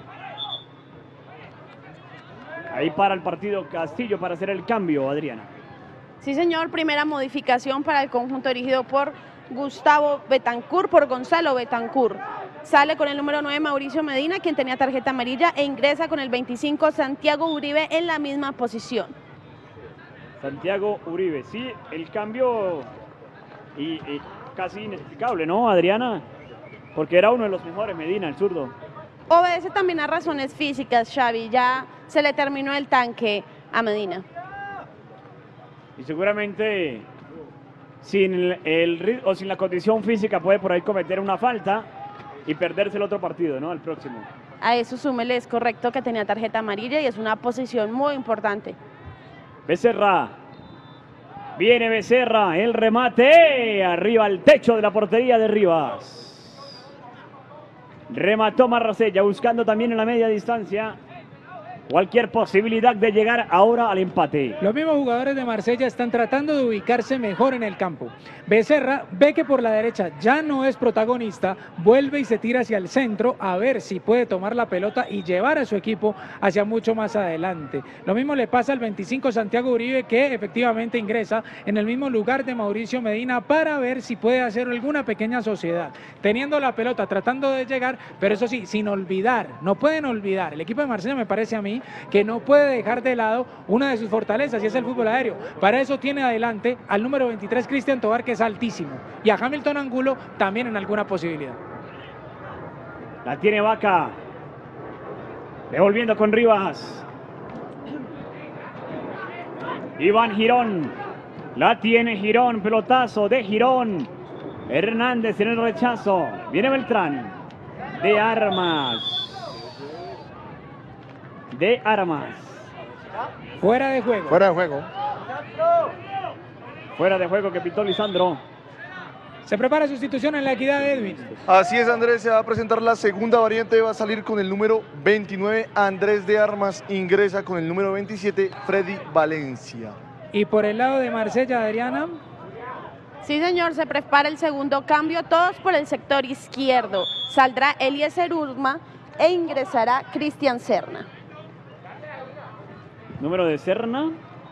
Ahí para el partido Castillo para hacer el cambio, Adriana. Sí, señor, primera modificación para el conjunto dirigido por Gustavo Betancur, por Gonzalo Betancur. Sale con el número nueve Mauricio Medina, quien tenía tarjeta amarilla, e ingresa con el veinticinco Santiago Uribe en la misma posición. Santiago Uribe, sí, el cambio y, y casi inexplicable, ¿no, Adriana? Porque era uno de los mejores, Medina, el zurdo. Obedece también a razones físicas, Xavi, ya se le terminó el tanque. a Medina. Y seguramente sin el, el rit- o sin la condición física puede por ahí cometer una falta y perderse el otro partido, ¿no? El próximo. A eso súmele, es correcto que tenía tarjeta amarilla y es una posición muy importante. Becerra. Viene Becerra, el remate, arriba al techo de la portería de Rivas. Remató Marsella, buscando también en la media distancia cualquier posibilidad de llegar ahora al empate. Los mismos jugadores de Marsella están tratando de ubicarse mejor en el campo. Becerra ve que por la derecha ya no es protagonista, vuelve y se tira hacia el centro a ver si puede tomar la pelota y llevar a su equipo hacia mucho más adelante. Lo mismo le pasa al veinticinco Santiago Uribe, que efectivamente ingresa en el mismo lugar de Mauricio Medina para ver si puede hacer alguna pequeña sociedad. Teniendo la pelota, tratando de llegar, pero eso sí, sin olvidar, no pueden olvidar. El equipo de Marsella, me parece a mí, que no puede dejar de lado una de sus fortalezas y es el fútbol aéreo. Para eso tiene adelante al número veintitrés Cristian Tobar, que es altísimo, y a Hamilton Angulo también en alguna posibilidad. La tiene Vaca. Devolviendo con Rivas. Iván Girón. La tiene Girón. Pelotazo de Girón. Hernández en el rechazo. Viene Beltrán. De Armas. De Armas. Fuera de juego. Fuera de juego. Fuera de juego que pitó Lisandro. Se prepara sustitución en la Equidad de Edwin. Así es, Andrés, se va a presentar la segunda variante, va a salir con el número veintinueve, Andrés de Armas, ingresa con el número veintisiete, Freddy Valencia. Y por el lado de Marsella, Adriana. Sí, señor, se prepara el segundo cambio, todos por el sector izquierdo. Saldrá Eliezer Urma e ingresará Cristian Serna. Número de Serna.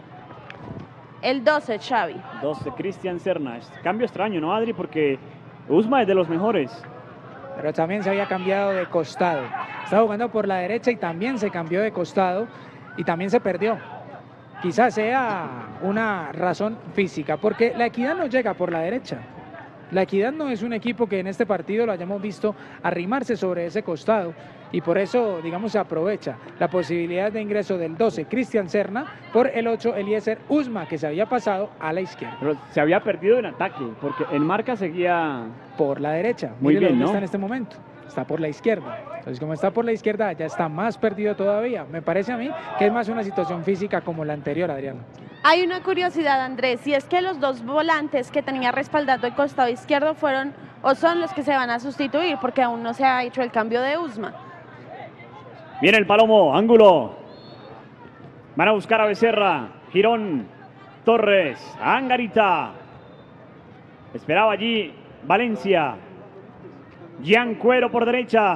El doce, Xavi. doce, Cristian Serna. Cambio extraño, ¿no, Adri? Porque Usma es de los mejores. Pero también se había cambiado de costado. Estaba jugando por la derecha y también se cambió de costado y también se perdió. Quizás sea una razón física, porque la Equidad no llega por la derecha. La Equidad no es un equipo que en este partido lo hayamos visto arrimarse sobre ese costado y por eso, digamos, se aprovecha la posibilidad de ingreso del doce, Cristian Serna, por el ocho, Eliezer Usma, que se había pasado a la izquierda. Pero se había perdido en ataque, porque en marca seguía por la derecha. Muy Mírelo bien, dónde ¿no? está en este momento. Está por la izquierda. Entonces, como está por la izquierda, ya está más perdido todavía. Me parece a mí que es más una situación física como la anterior, Adriano. Hay una curiosidad, Andrés, y es que los dos volantes que tenía respaldando el costado izquierdo fueron o son los que se van a sustituir, porque aún no se ha hecho el cambio de Usma. Viene el Palomo, ángulo. Van a buscar a Becerra. Girón, Torres, Angarita. Esperaba allí Valencia. Gian Cuero por derecha.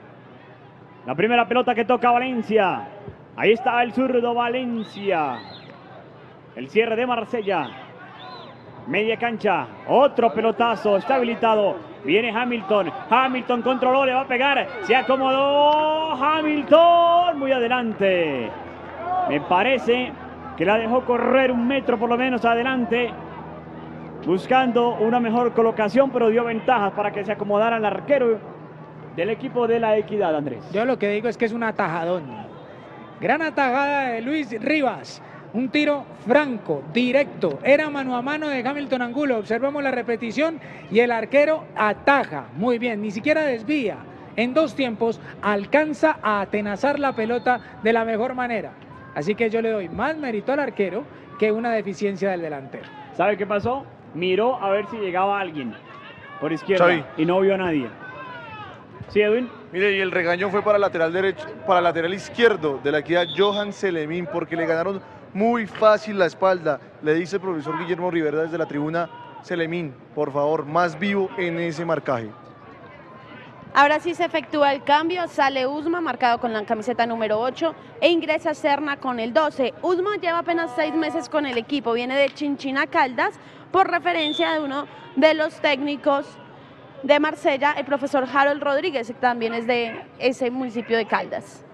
La primera pelota que toca Valencia. Ahí está el zurdo Valencia. El cierre de Marsella. Media cancha. Otro pelotazo. Está habilitado. Viene Hamilton. Hamilton controló. Le va a pegar. Se acomodó. Hamilton. Muy adelante. Me parece que la dejó correr un metro por lo menos adelante. Buscando una mejor colocación, pero dio ventajas para que se acomodara el arquero del equipo de la Equidad, Andrés. Yo lo que digo es que es un atajadón. Gran atajada de Luis Rivas. Un tiro franco, directo. Era mano a mano de Hamilton Angulo. Observamos la repetición y el arquero ataja. Muy bien, ni siquiera desvía. En dos tiempos alcanza a atenazar la pelota de la mejor manera. Así que yo le doy más mérito al arquero que una deficiencia del delantero. ¿Sabe qué pasó? Miró a ver si llegaba alguien por izquierda Xavi. y no vio a nadie. ¿Sí, Edwin? Mire, y el regaño fue para el lateral derecho, para el lateral izquierdo de la Equidad, Johan Selemín, porque le ganaron muy fácil la espalda. Le dice el profesor Guillermo Rivera desde la tribuna: Selemín, por favor, más vivo en ese marcaje. Ahora sí se efectúa el cambio, sale Usma marcado con la camiseta número ocho e ingresa Serna con el doce. Usma lleva apenas seis meses con el equipo, viene de Chinchina Caldas, por referencia de uno de los técnicos de Marsella, el profesor Harold Rodríguez, que también es de ese municipio de Caldas.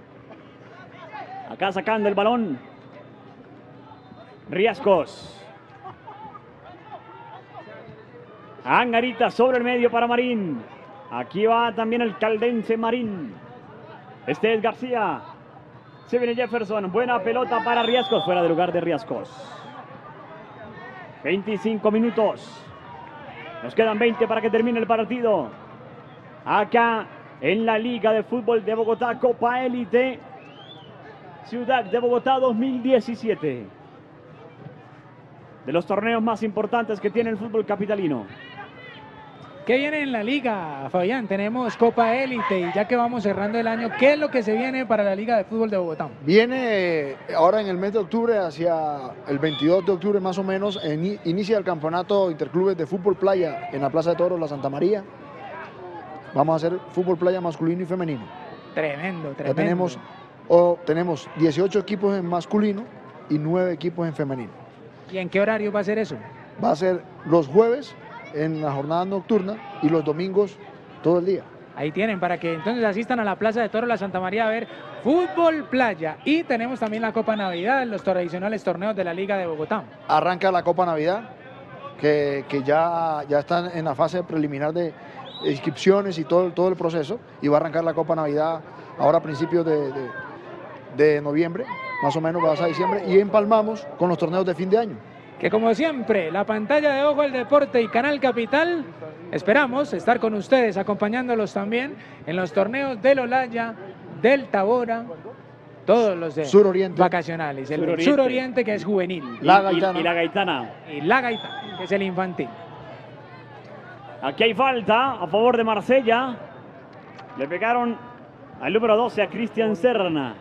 Acá sacando el balón. Riascos. Angarita sobre el medio para Marín. Aquí va también el caldense Marín. Este es García. Se viene Jefferson. Buena pelota para Riascos. Fuera de lugar de Riascos. veinticinco minutos. Nos quedan veinte para que termine el partido. Acá en la Liga de Fútbol de Bogotá, Copa Élite. Ciudad de Bogotá dos mil diecisiete. De los torneos más importantes que tiene el fútbol capitalino. ¿Qué viene en la liga, Fabián? Tenemos Copa Élite y ya que vamos cerrando el año, ¿qué es lo que se viene para la Liga de Fútbol de Bogotá? Viene ahora en el mes de octubre, hacia el veintidós de octubre más o menos, en, inicia el campeonato Interclubes de Fútbol Playa en la Plaza de Toros, la Santa María. Vamos a hacer fútbol playa masculino y femenino. Tremendo, tremendo. Ya tenemos, o, tenemos dieciocho equipos en masculino y nueve equipos en femenino. ¿Y en qué horario va a ser eso? Va a ser los jueves en la jornada nocturna y los domingos todo el día. Ahí tienen, para que entonces asistan a la Plaza de Toros La Santa María a ver fútbol playa. Y tenemos también la Copa Navidad, los tradicionales torneos de la Liga de Bogotá. Arranca la Copa Navidad, que, que ya, ya están en la fase preliminar de inscripciones y todo, todo el proceso, y va a arrancar la Copa Navidad ahora a principios de, de, de noviembre, más o menos va a ser diciembre, y empalmamos con los torneos de fin de año. Que como siempre, la pantalla de Ojo al Deporte y Canal Capital, esperamos estar con ustedes, acompañándolos también en los torneos del Olaya, del Tabora, todos los de Suroriente. vacacionales, el Suroriente. Suroriente, que es juvenil, La La y, Gaitana. y la Gaitana. y la Gaitana, que es el infantil. Aquí hay falta a favor de Marsella. Le pegaron al número doce, a Cristian Serna.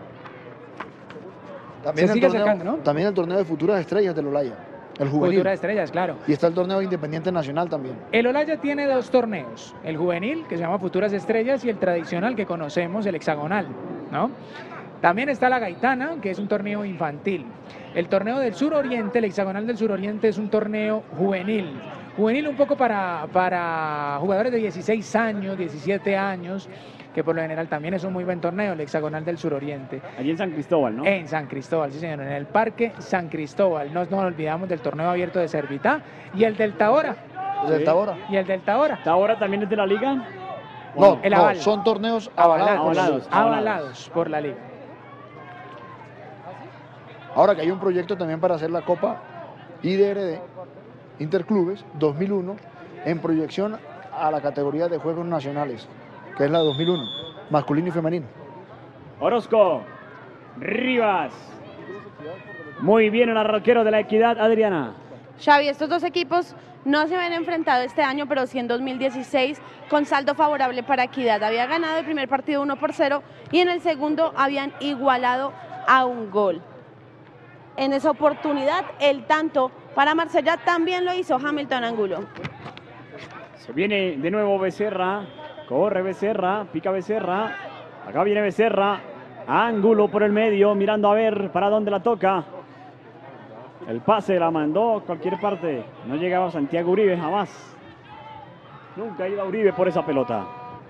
También Se el, sigue torneo, acercando, ¿no? también el torneo de futuras estrellas del Olaya, el juvenil. Futuras estrellas, claro. Y está el torneo Independiente Nacional también. El Olaya tiene dos torneos, el juvenil, que se llama Futuras Estrellas, y el tradicional que conocemos, el hexagonal, ¿no? También está la Gaitana, que es un torneo infantil. El torneo del Suroriente, el hexagonal del Suroriente, es un torneo juvenil. Juvenil un poco para, para jugadores de dieciséis años, diecisiete años, que por lo general también es un muy buen torneo, el hexagonal del Suroriente. Allí en San Cristóbal, ¿no? En San Cristóbal, sí señor, en el Parque San Cristóbal. No nos olvidamos del torneo abierto de Servitá y el del Tabora. ¿Es del Tabora? Y el del Tabora. ¿Ahora también es de la liga? No, el no, aval. son torneos avalados. por la Avalados. liga. Avalados por la liga. Ahora que hay un proyecto también para hacer la Copa I D R D, Interclubes dos mil uno, en proyección a la categoría de Juegos Nacionales, que es la dos mil uno, masculino y femenino. Orozco, Rivas. Muy bien el arquero de la Equidad, Adriana. Xavi, estos dos equipos no se habían enfrentado este año, pero sí en dos mil dieciséis, con saldo favorable para Equidad. Había ganado el primer partido uno por cero y en el segundo habían igualado a un gol. En esa oportunidad, el tanto para Marsella también lo hizo Hamilton Angulo. Se viene de nuevo Becerra. Corre Becerra, pica Becerra. Acá viene Becerra. Ángulo por el medio, mirando a ver para dónde la toca. El pase la mandó a cualquier parte. No llegaba Santiago Uribe jamás. Nunca iba Uribe por esa pelota.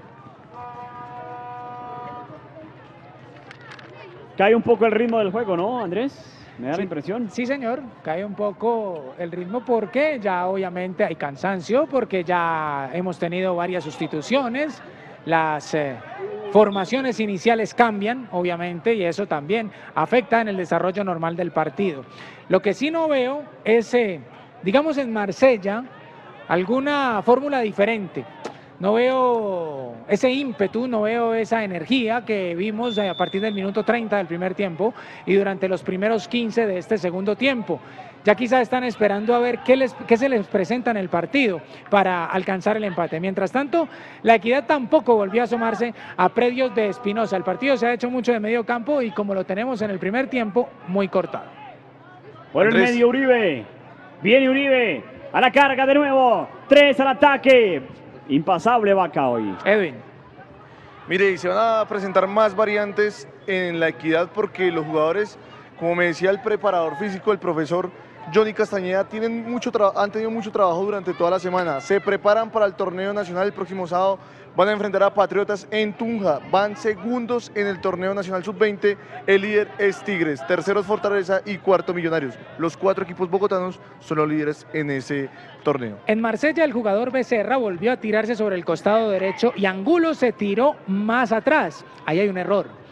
Cae un poco el ritmo del juego, ¿no, Andrés? Me da Sí, la impresión. Sí, señor, cae un poco el ritmo porque ya obviamente hay cansancio, porque ya hemos tenido varias sustituciones, las eh, formaciones iniciales cambian, obviamente, y eso también afecta en el desarrollo normal del partido. Lo que sí no veo es, eh, digamos, en Marsella, alguna fórmula diferente. No veo ese ímpetu, no veo esa energía que vimos a partir del minuto treinta del primer tiempo y durante los primeros quince de este segundo tiempo. Ya quizás están esperando a ver qué, les, qué se les presenta en el partido para alcanzar el empate. Mientras tanto, la Equidad tampoco volvió a asomarse a predios de Espinosa. El partido se ha hecho mucho de medio campo y como lo tenemos en el primer tiempo, muy cortado. Por el Andrés. medio Uribe. Viene Uribe. A la carga de nuevo. Tres al ataque. Impasable Vaca hoy. Edwin. Mire, y se van a presentar más variantes en la Equidad porque los jugadores, como me decía el preparador físico, el profesor Johnny Castañeda, tienen mucho han tenido mucho trabajo durante toda la semana. Se preparan para el torneo nacional el próximo sábado. Van a enfrentar a Patriotas en Tunja. Van segundos en el torneo nacional sub veinte. El líder es Tigres, tercero es Fortaleza y cuarto Millonarios. Los cuatro equipos bogotanos son los líderes en ese torneo. En Marsella el jugador Becerra volvió a tirarse sobre el costado derecho y Angulo se tiró más atrás. Ahí hay un error.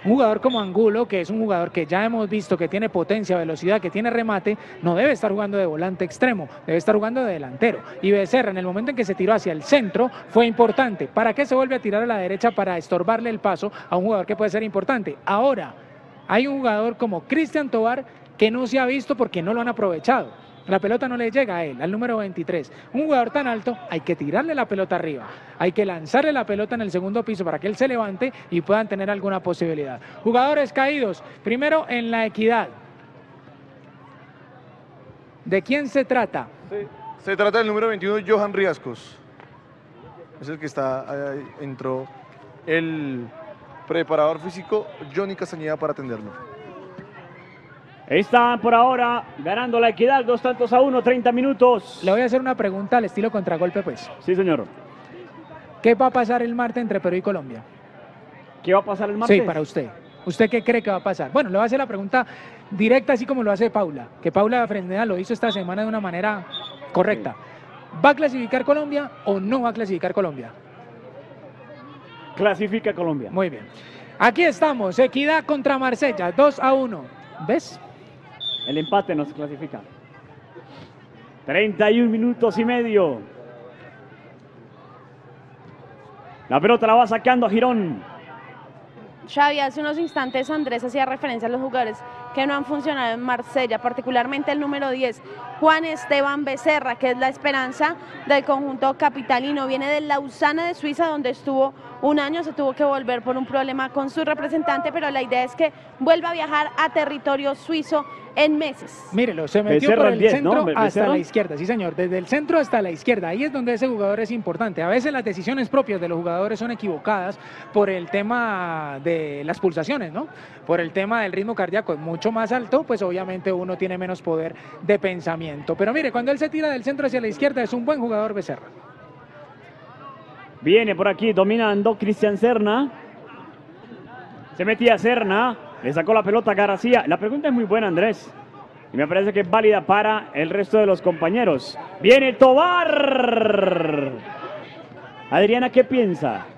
Un jugador como Angulo, que es un jugador que ya hemos visto que tiene potencia, velocidad, que tiene remate, no debe estar jugando de volante extremo, debe estar jugando de delantero. Y Becerra, en el momento en que se tiró hacia el centro, fue importante. ¿Para qué se vuelve a tirar a la derecha? Para estorbarle el paso a un jugador que puede ser importante. Ahora, hay un jugador como Cristian Tobar que no se ha visto porque no lo han aprovechado. La pelota no le llega a él, al número veintitrés. Un jugador tan alto, hay que tirarle la pelota arriba. Hay que lanzarle la pelota en el segundo piso para que él se levante y puedan tener alguna posibilidad. Jugadores caídos, primero en La Equidad. ¿De quién se trata? Sí. Se trata del número veintiuno, Johan Riascos. Es el que está, ahí entró el preparador físico Johnny Castañeda para atenderlo. Está por ahora ganando La Equidad, dos tantos a uno, treinta minutos. Le voy a hacer una pregunta al estilo contragolpe, pues. Sí, señor. ¿Qué va a pasar el martes entre Perú y Colombia? ¿Qué va a pasar el martes? Sí, para usted. ¿Usted qué cree que va a pasar? Bueno, le voy a hacer la pregunta directa, así como lo hace Paula, que Paula Fresneda lo hizo esta semana de una manera correcta. Sí. ¿Va a clasificar Colombia o no va a clasificar Colombia? Clasifica Colombia. Muy bien. Aquí estamos, Equidad contra Marsella, dos a uno. ¿Ves? El empate nos clasifica. treinta y un minutos y medio. La pelota la va sacando a Girón. Xavi, hace unos instantes Andrés hacía referencia a los jugadores que no han funcionado en Marsella, particularmente el número diez, Juan Esteban Becerra, que es la esperanza del conjunto capitalino. Viene de Lausana de Suiza, donde estuvo un año, se tuvo que volver por un problema con su representante, pero la idea es que vuelva a viajar a territorio suizo en meses. Mírelo, se metió Becerra por el diez, centro ¿no? hasta la izquierda, sí señor, desde el centro hasta la izquierda, ahí es donde ese jugador es importante. A veces las decisiones propias de los jugadores son equivocadas por el tema de las pulsaciones, ¿no? Por el tema del ritmo cardíaco es mucho más alto, pues obviamente uno tiene menos poder de pensamiento. Pero mire, cuando él se tira del centro hacia la izquierda es un buen jugador Becerra. Viene por aquí dominando Cristian Serna. Se metía Serna. Le sacó la pelota a García. La pregunta es muy buena, Andrés. Y me parece que es válida para el resto de los compañeros. Viene Tobar. Adriana, ¿qué piensa?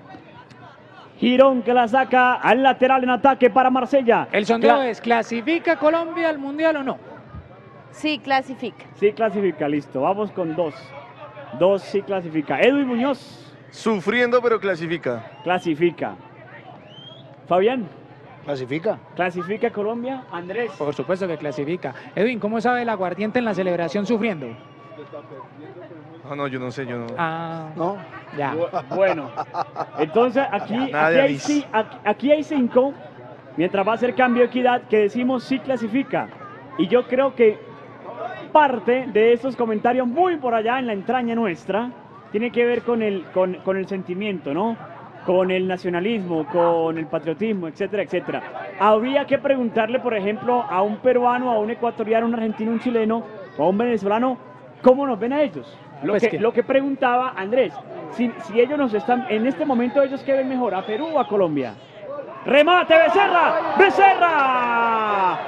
Girón que la saca al lateral en ataque para Marsella. El sondeo Cla es, ¿clasifica Colombia al Mundial o no? Sí, clasifica. Sí, clasifica, listo. Vamos con dos. Dos sí clasifica. Edwin Muñoz. Sufriendo, pero clasifica. Clasifica. Fabián. ¿Clasifica? ¿Clasifica Colombia? Andrés. Por supuesto que clasifica. Edwin, ¿cómo sabe el aguardiente en la celebración sufriendo? No, no, yo no sé, yo no. Ah, ¿No? ya. Bueno, entonces aquí, Nada aquí, de hay, avis. ci- aquí, aquí hay cinco, mientras va a ser cambio de Equidad, que decimos sí clasifica. Y yo creo que parte de estos comentarios muy por allá en la entraña nuestra tiene que ver con el, con, con el sentimiento, ¿no? Con el nacionalismo, con el patriotismo, etcétera, etcétera. Habría que preguntarle, por ejemplo, a un peruano, a un ecuatoriano, a un argentino, un chileno o a un venezolano, ¿cómo nos ven a ellos? Lo, Pues que, que- lo que preguntaba Andrés, si, si ellos nos están, en este momento ellos qué ven mejor, ¿a Perú o a Colombia? ¡Remate Becerra! ¡Becerra!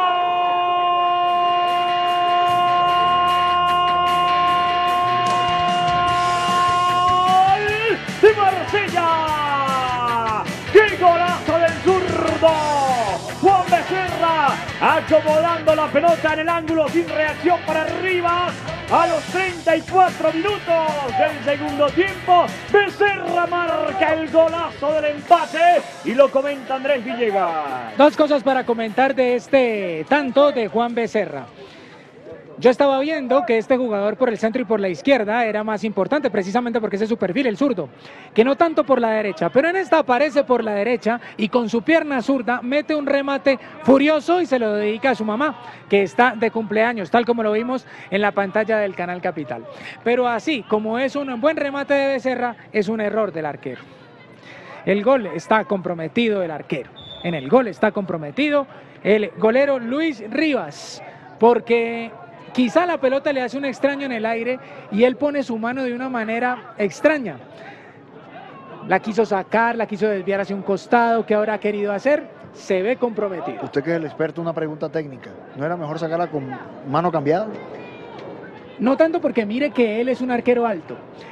¡Gol de Marsella! ¡Qué golazo del zurdo! Juan Becerra acomodando la pelota en el ángulo sin reacción para arriba. A los treinta y cuatro minutos del segundo tiempo, Becerra marca el golazo del empate y lo comenta Andrés Villegas. Dos cosas para comentar de este tanto de Juan Becerra. Yo estaba viendo que este jugador por el centro y por la izquierda era más importante, precisamente porque ese es su perfil, el zurdo, que no tanto por la derecha, pero en esta aparece por la derecha y con su pierna zurda mete un remate furioso y se lo dedica a su mamá, que está de cumpleaños, tal como lo vimos en la pantalla del Canal Capital. Pero así como es un buen remate de Becerra, es un error del arquero. El gol está comprometido el arquero, en el gol está comprometido el golero Luis Rivas, porque quizá la pelota le hace un extraño en el aire y él pone su mano de una manera extraña. La quiso sacar, la quiso desviar hacia un costado. ¿Qué habrá querido hacer? Se ve comprometido. Usted que es el experto, una pregunta técnica. ¿No era mejor sacarla con mano cambiada? No tanto porque mire que él es un arquero alto.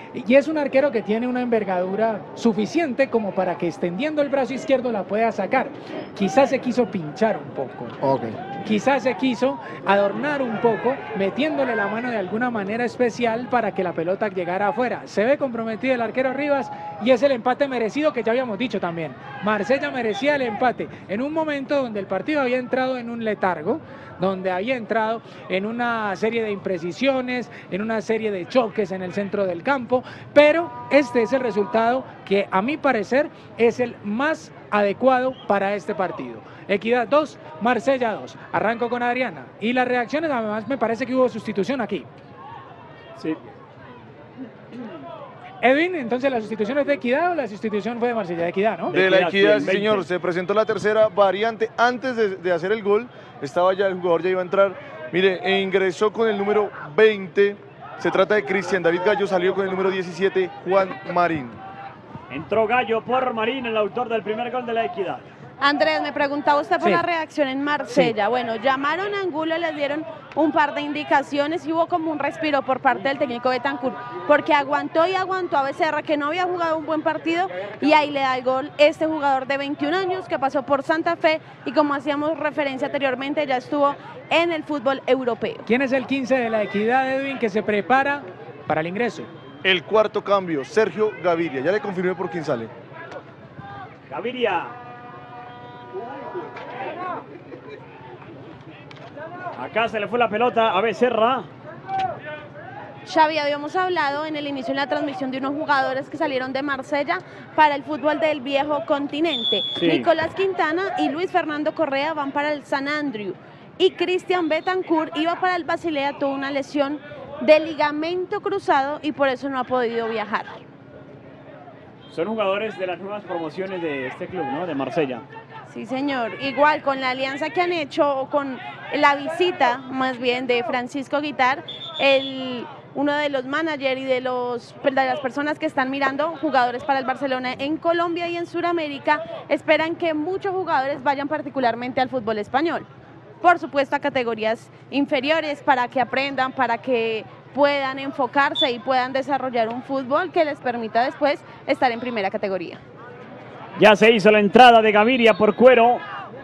Y es un arquero que tiene una envergadura suficiente como para que extendiendo el brazo izquierdo la pueda sacar. Quizás se quiso pinchar un poco. Okay. Quizás se quiso adornar un poco, metiéndole la mano de alguna manera especial para que la pelota llegara afuera. Se ve comprometido el arquero Rivas y es el empate merecido que ya habíamos dicho también. Marsella merecía el empate en un momento donde el partido había entrado en un letargo, donde había entrado en una serie de imprecisiones, en una serie de choques en el centro del campo, pero este es el resultado que a mi parecer es el más adecuado para este partido. Equidad dos, Marsella dos. Arranco con Adriana. Y las reacciones, además me parece que hubo sustitución aquí. Sí. Edwin, entonces la sustitución es de Equidad o la sustitución fue de Marsella, de Equidad, ¿no? De la Equidad, sí, veinte. señor. Se presentó la tercera variante. Antes de, de hacer el gol, estaba ya el jugador, ya iba a entrar. Mire, e ingresó con el número veinte. Se trata de Cristian David Gallo, salió con el número diecisiete, Juan Marín. Entró Gallo por Marín, el autor del primer gol de la Equidad. Andrés, me preguntaba usted por Sí. la reacción en Marsella. Sí. Bueno, llamaron a Angulo, les dieron un par de indicaciones y hubo como un respiro por parte del técnico Betancur, porque aguantó y aguantó a Becerra, que no había jugado un buen partido, y ahí le da el gol este jugador de veintiún años que pasó por Santa Fe y, como hacíamos referencia anteriormente, ya estuvo en el fútbol europeo. ¿Quién es el quince de la Equidad, Edwin, que se prepara para el ingreso? El cuarto cambio, Sergio Gaviria. Ya le confirmé por quién sale. Gaviria. Acá se le fue la pelota a Becerra. Xavi, habíamos hablado en el inicio de la transmisión de unos jugadores que salieron de Marsella para el fútbol del viejo continente. Sí. Nicolás Quintana y Luis Fernando Correa van para el San Andrew. Y Cristian Betancur iba para el Basilea, tuvo una lesión de ligamento cruzado y por eso no ha podido viajar. Son jugadores de las nuevas promociones de este club, ¿no? De Marsella. Sí, señor. Igual con la alianza que han hecho, o con la visita más bien de Francisco Guitar, el, uno de los managers y de, los, de las personas que están mirando jugadores para el Barcelona en Colombia y en Sudamérica, esperan que muchos jugadores vayan particularmente al fútbol español. Por supuesto a categorías inferiores para que aprendan, para que puedan enfocarse y puedan desarrollar un fútbol que les permita después estar en primera categoría. Ya se hizo la entrada de Gaviria por Cuero.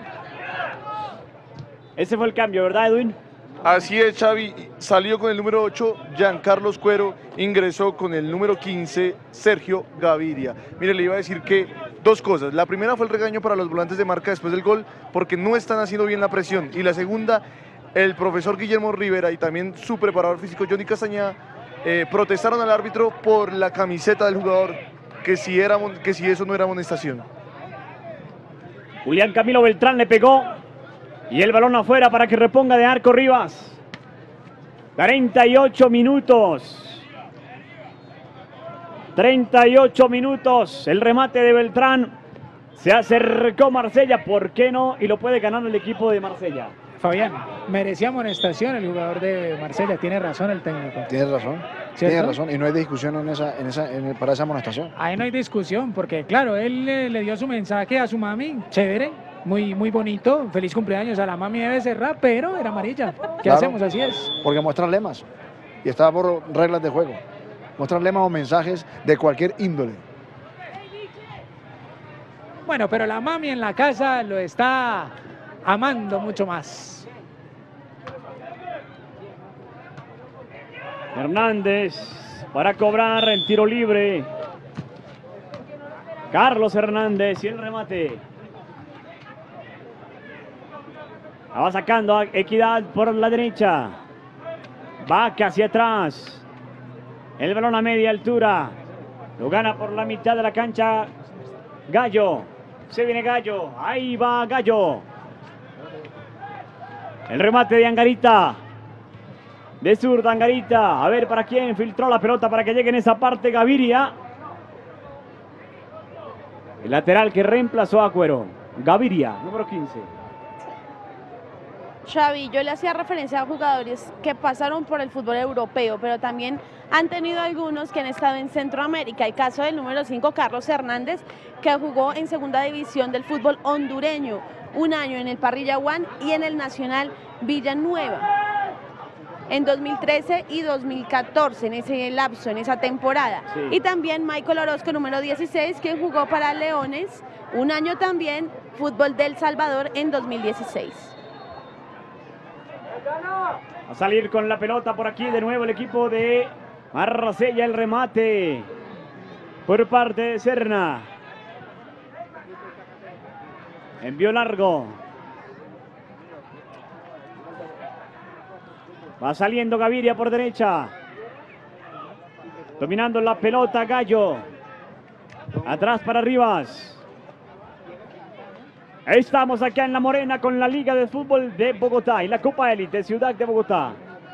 Ese fue el cambio, ¿verdad, Edwin? Así es, Xavi. Salió con el número ocho, Giancarlos Cuero. Ingresó con el número quince, Sergio Gaviria. Mire, le iba a decir que dos cosas. La primera fue el regaño para los volantes de marca después del gol, porque no están haciendo bien la presión. Y la segunda, el profesor Guillermo Rivera y también su preparador físico, Johnny Castañeda, eh, protestaron al árbitro por la camiseta del jugador, que si, era, que si eso no era amonestación. Julián Camilo Beltrán le pegó y el balón afuera para que reponga de arco Rivas. treinta y ocho minutos. treinta y ocho minutos. El remate de Beltrán. Se acercó Marsella, ¿por qué no? Y lo puede ganar el equipo de Marsella. Fabián, merecía amonestación el jugador de Marsella, tiene razón el técnico. Tienes razón, ¿Cierto? tienes razón, y no hay discusión en esa, en esa, en, para esa amonestación. Ahí no hay discusión, porque claro, él le, le dio su mensaje a su mami, chévere, muy, muy bonito, feliz cumpleaños a la mami de Becerra, pero era amarilla. ¿Qué Claro, hacemos? Así es. Porque muestran lemas, y está por reglas de juego. Muestran lemas o mensajes de cualquier índole. Bueno, pero la mami en la casa lo está amando mucho más. Hernández para cobrar el tiro libre. Carlos Hernández y el remate. La va sacando a Equidad por la derecha. Vaca hacia atrás. El balón a media altura. Lo gana por la mitad de la cancha Gallo. Se viene Gallo. Ahí va Gallo. El remate de Angarita. De zurda Angarita. A ver para quién filtró la pelota para que llegue en esa parte Gaviria. El lateral que reemplazó a Cuero. Gaviria, número quince. Xavi, yo le hacía referencia a jugadores que pasaron por el fútbol europeo, pero también han tenido algunos que han estado en Centroamérica. El caso del número cinco, Carlos Hernández, que jugó en segunda división del fútbol hondureño, un año en el Parrilla One y en el Nacional Villanueva. en dos mil trece y dos mil catorce, en ese lapso, en esa temporada. Sí. Y también Michael Orozco, número dieciséis, que jugó para Leones, un año también, fútbol del Salvador en dos mil dieciséis. A salir con la pelota por aquí de nuevo el equipo de Marsella, el remate por parte de Serna. Envío largo. Va saliendo Gaviria por derecha. Dominando la pelota Gallo. Atrás para Rivas. Estamos acá en La Morena con la Liga de Fútbol de Bogotá y la Copa Élite Ciudad de Bogotá.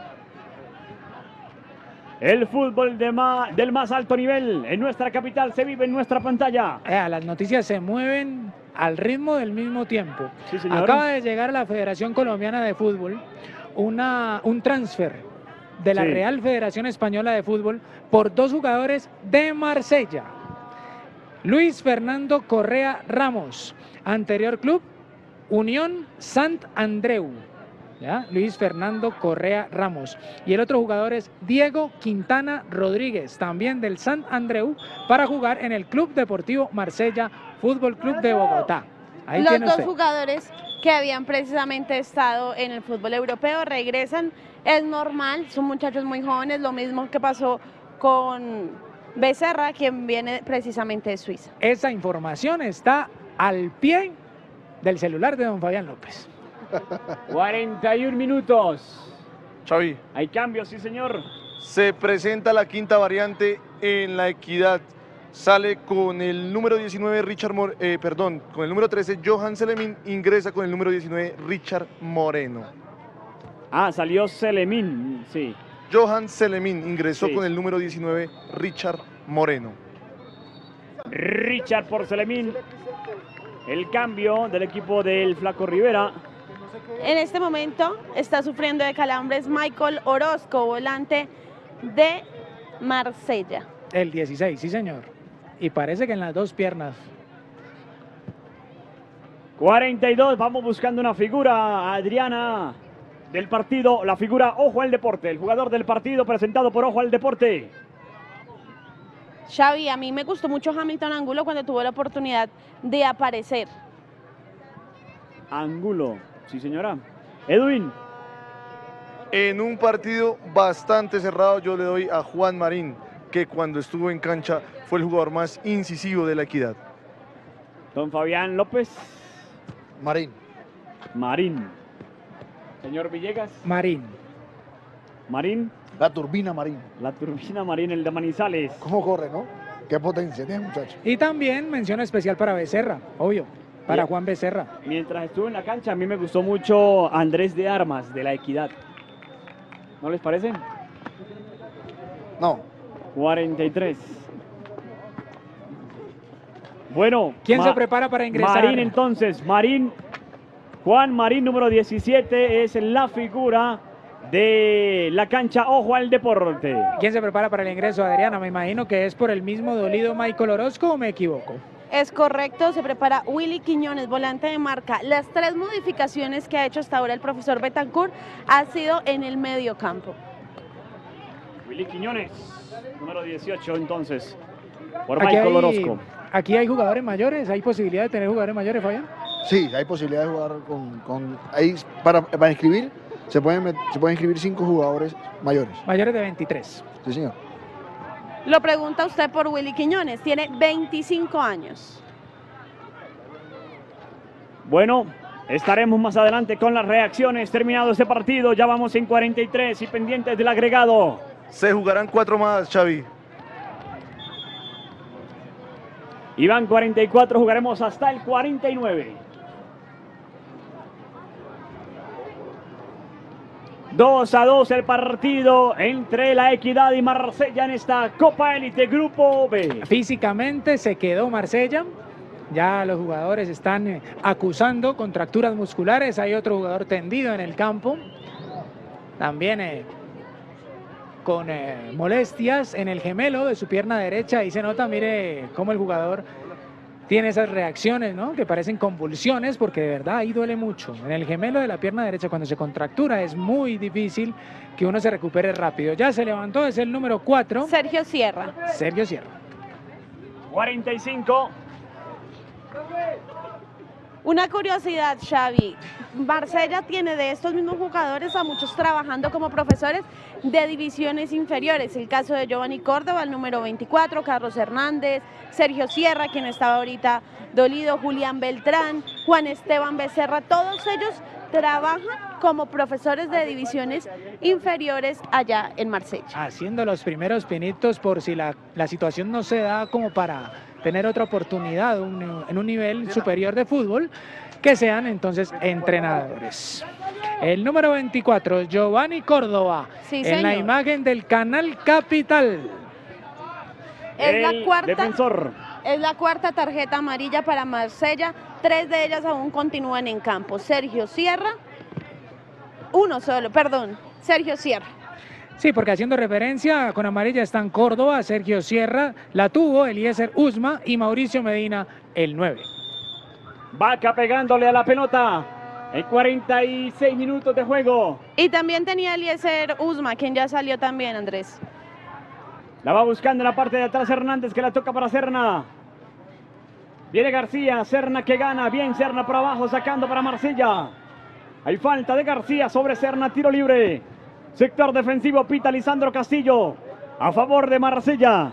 El fútbol de ma, del más alto nivel en nuestra capital se vive en nuestra pantalla. Eh, las noticias se mueven al ritmo del mismo tiempo. Sí, señor. Acaba de llegar a la Federación Colombiana de Fútbol una, un transfer de la Sí. Real Federación Española de Fútbol por dos jugadores de Marsella. Luis Fernando Correa Ramos, anterior club Unión Sant Andreu. ¿Ya? Luis Fernando Correa Ramos. Y el otro jugador es Diego Quintana Rodríguez, también del Sant Andreu, para jugar en el Club Deportivo Marsella Fútbol Club de Bogotá. Ahí Los tiene dos usted. jugadores que habían precisamente estado en el fútbol europeo regresan, es normal, son muchachos muy jóvenes, lo mismo que pasó con Becerra, quien viene precisamente de Suiza. Esa información está al pie del celular de don Fabián López. cuarenta y un minutos. Xavi, Hay cambios, sí señor. se presenta la quinta variante en La Equidad. Sale con el número diecinueve Richard Mor eh, perdón, con el número trece Johan Selemín, ingresa con el número diecinueve Richard Moreno. Ah, salió Selemín, sí. Johan Selemín ingresó Sí. con el número diecinueve Richard Moreno. Richard por Selemín. El cambio del equipo del Flaco Rivera. En este momento está sufriendo de calambres Michael Orozco, volante de Marsella. El dieciséis, sí señor. Y parece que en las dos piernas. cuarenta y dos, vamos buscando una figura, Adriana, del partido, la figura Ojo al Deporte, el jugador del partido presentado por Ojo al Deporte. Xavi, a mí me gustó mucho Hamilton Angulo cuando tuvo la oportunidad de aparecer. Angulo, sí señora. Edwin, En un partido bastante cerrado yo le doy a Juan Marín, que cuando estuvo en cancha fue el jugador más incisivo de La Equidad. don Fabián López, Marín. Marín. Señor Villegas, Marín. Marín, La turbina Marín. la turbina Marín, el de Manizales. ¿Cómo corre, no? Qué potencia tiene, muchacho. Y también mención especial para Becerra, obvio. Para Bien. Juan Becerra. Mientras estuve en la cancha, a mí me gustó mucho Andrés de Armas, de La Equidad. ¿No les parece? No. cuarenta y tres. Bueno. ¿Quién Ma- se prepara para ingresar? Marín entonces, Marín, Juan Marín número diecisiete es la figura de la cancha Ojo al Deporte. ¿Quién se prepara para el ingreso, Adriana? Me imagino que es por el mismo dolido Michael Orozco, ¿o me equivoco? Es correcto, se prepara Willy Quiñones, volante de marca. Las tres modificaciones que ha hecho hasta ahora el profesor Betancourt ha sido en el medio campo. Willy Quiñones, número dieciocho entonces, por Aquí Michael hay, Orozco. aquí hay jugadores mayores, ¿hay posibilidad de tener jugadores mayores, Fabián? Sí, hay posibilidad de jugar con... con ahí para, para inscribir, se pueden, met- se pueden inscribir cinco jugadores mayores. Mayores de veintitrés. Sí, señor. Lo pregunta usted por Willy Quiñones, tiene veinticinco años. Bueno, estaremos más adelante con las reacciones. Terminado este partido, ya vamos en cuarenta y tres y pendientes del agregado. Se jugarán cuatro más, Xavi. Iván cuarenta y cuatro, jugaremos hasta el cuarenta y nueve. dos a dos el partido entre La Equidad y Marsella en esta Copa Élite Grupo B. Físicamente se quedó Marsella. Ya los jugadores están eh, acusando contracturas musculares. Hay otro jugador tendido en el campo. También eh, con eh, molestias en el gemelo de su pierna derecha. Y se nota, mire, cómo el jugador tiene esas reacciones, ¿no? Que parecen convulsiones, porque de verdad ahí duele mucho. En el gemelo de la pierna derecha, cuando se contractura, es muy difícil que uno se recupere rápido. Ya se levantó, es el número cuatro. Sergio Sierra. Sergio Sierra. cuarenta y cinco. Una curiosidad, Xavi. Marsella tiene de estos mismos jugadores a muchos trabajando como profesores de divisiones inferiores. El caso de Giovanni Córdoba, el número veinticuatro, Carlos Hernández, Sergio Sierra, quien estaba ahorita dolido, Julián Beltrán, Juan Esteban Becerra, todos ellos trabajan como profesores de divisiones inferiores allá en Marsella. Haciendo los primeros pinitos por si la, la situación no se da como para tener otra oportunidad un, en un nivel superior de fútbol, que sean entonces entrenadores. El número veinticuatro, Giovanni Córdoba, Sí, en señor. la imagen del Canal Capital. Es El la cuarta, defensor. es la cuarta tarjeta amarilla para Marsella, tres de ellas aún continúan en campo. Sergio Sierra, uno solo, perdón, Sergio Sierra. Sí, porque haciendo referencia, con amarilla están Córdoba, Sergio Sierra, la tuvo Eliezer Usma y Mauricio Medina, el nueve. Vaca pegándole a la pelota en cuarenta y seis minutos de juego. Y también tenía Eliezer Usma, quien ya salió también, Andrés. La va buscando en la parte de atrás Hernández, que la toca para Serna. Viene García, Serna que gana, bien Serna por abajo, sacando para Marsella. Hay falta de García sobre Serna, tiro libre. Sector defensivo, pita Lisandro Castillo, a favor de Marsella.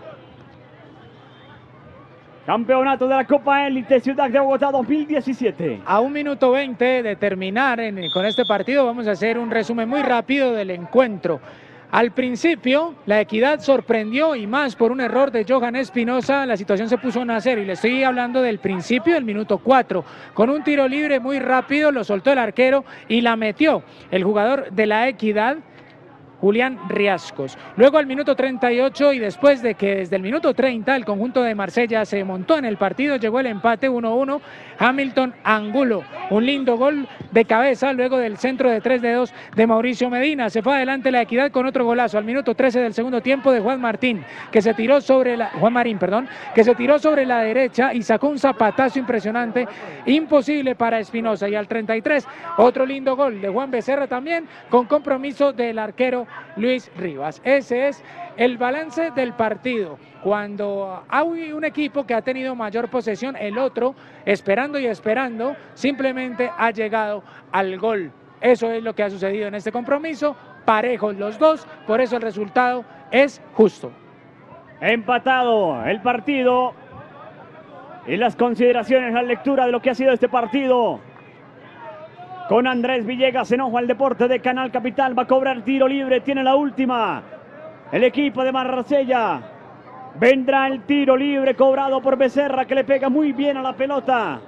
Campeonato de la Copa Élite Ciudad de Bogotá dos mil diecisiete. A un minuto veinte de terminar en- con este partido, vamos a hacer un resumen muy rápido del encuentro. Al principio, la Equidad sorprendió y más por un error de Johan Espinosa, la situación se puso uno a cero y le estoy hablando del principio del minuto cuatro. Con un tiro libre muy rápido, lo soltó el arquero y la metió el jugador de la Equidad, Julián Riascos. Luego al minuto treinta y ocho y después de que desde el minuto treinta el conjunto de Marsella se montó en el partido, llegó el empate uno a uno, Hamilton Angulo, un lindo gol de cabeza luego del centro de tres dedos de Mauricio Medina. Se fue adelante la Equidad con otro golazo al minuto trece del segundo tiempo de Juan Martín, que se tiró sobre la, Juan Marín, perdón, que se tiró sobre la derecha y sacó un zapatazo impresionante, imposible para Espinosa. Y al treinta y tres, otro lindo gol de Juan Becerra también, con compromiso del arquero Luis Rivas. Ese es el balance del partido. Cuando hay un equipo que ha tenido mayor posesión, el otro, esperando y esperando, simplemente ha llegado al gol. Eso es lo que ha sucedido en este compromiso. Parejos los dos, por eso el resultado es justo. Empatado el partido. Y las consideraciones, la lectura de lo que ha sido este partido. Con Andrés Villegas en Ojo al Deporte de Canal Capital. Va a cobrar tiro libre. Tiene la última. El equipo de Marsella. Vendrá el tiro libre cobrado por Becerra, que le pega muy bien a la pelota.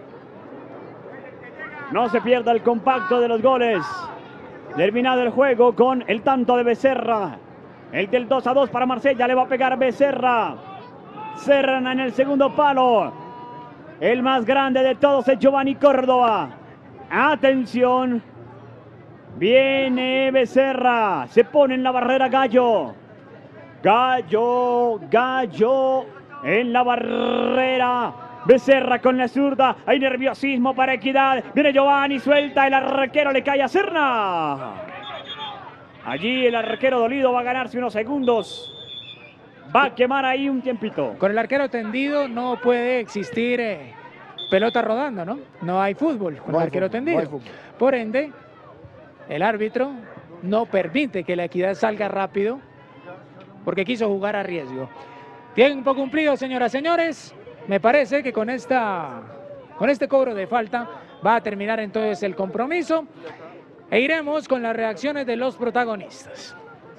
No se pierda el compacto de los goles. Terminado el juego con el tanto de Becerra. El del dos a dos para Marsella. Le va a pegar Becerra. Serna en el segundo palo. El más grande de todos es Giovanni Córdoba. Atención. Viene Becerra. Se pone en la barrera Gallo. Gallo, Gallo en la barrera. Becerra con la zurda. Hay nerviosismo para Equidad. Viene Giovanni, suelta. El arquero le cae a Serna. Allí el arquero dolido va a ganarse unos segundos. Va a quemar ahí un tiempito. Con el arquero tendido no puede existir eh, pelota rodando, ¿no? No hay fútbol con No el hay arquero fútbol, tendido. no hay fútbol. Por ende, el árbitro no permite que la Equidad salga rápido porque quiso jugar a riesgo. Tiempo cumplido, señoras y señores. Me parece que con, esta, con este cobro de falta va a terminar entonces el compromiso e iremos con las reacciones de los protagonistas.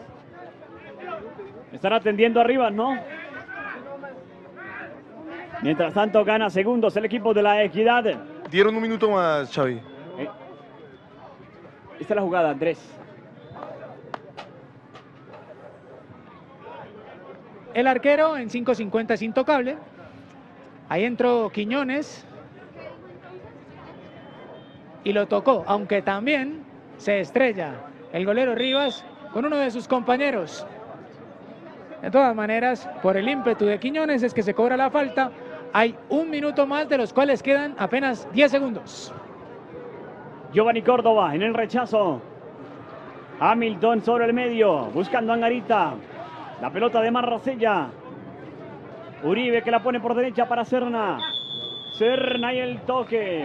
Están atendiendo arriba, ¿no? Mientras tanto gana segundos el equipo de la Equidad. Dieron un minuto más, Xavi. Eh, Esta es la jugada, Andrés. El arquero en cinco cincuenta es intocable. Ahí entró Quiñones y lo tocó, aunque también se estrella el golero Rivas con uno de sus compañeros. De todas maneras, por el ímpetu de Quiñones es que se cobra la falta Hay un minuto más, de los cuales quedan apenas diez segundos. Giovanni Córdoba en el rechazo. Hamilton sobre el medio, buscando a Angarita. La pelota de Marsella. Uribe que la pone por derecha para Serna. Serna y el toque.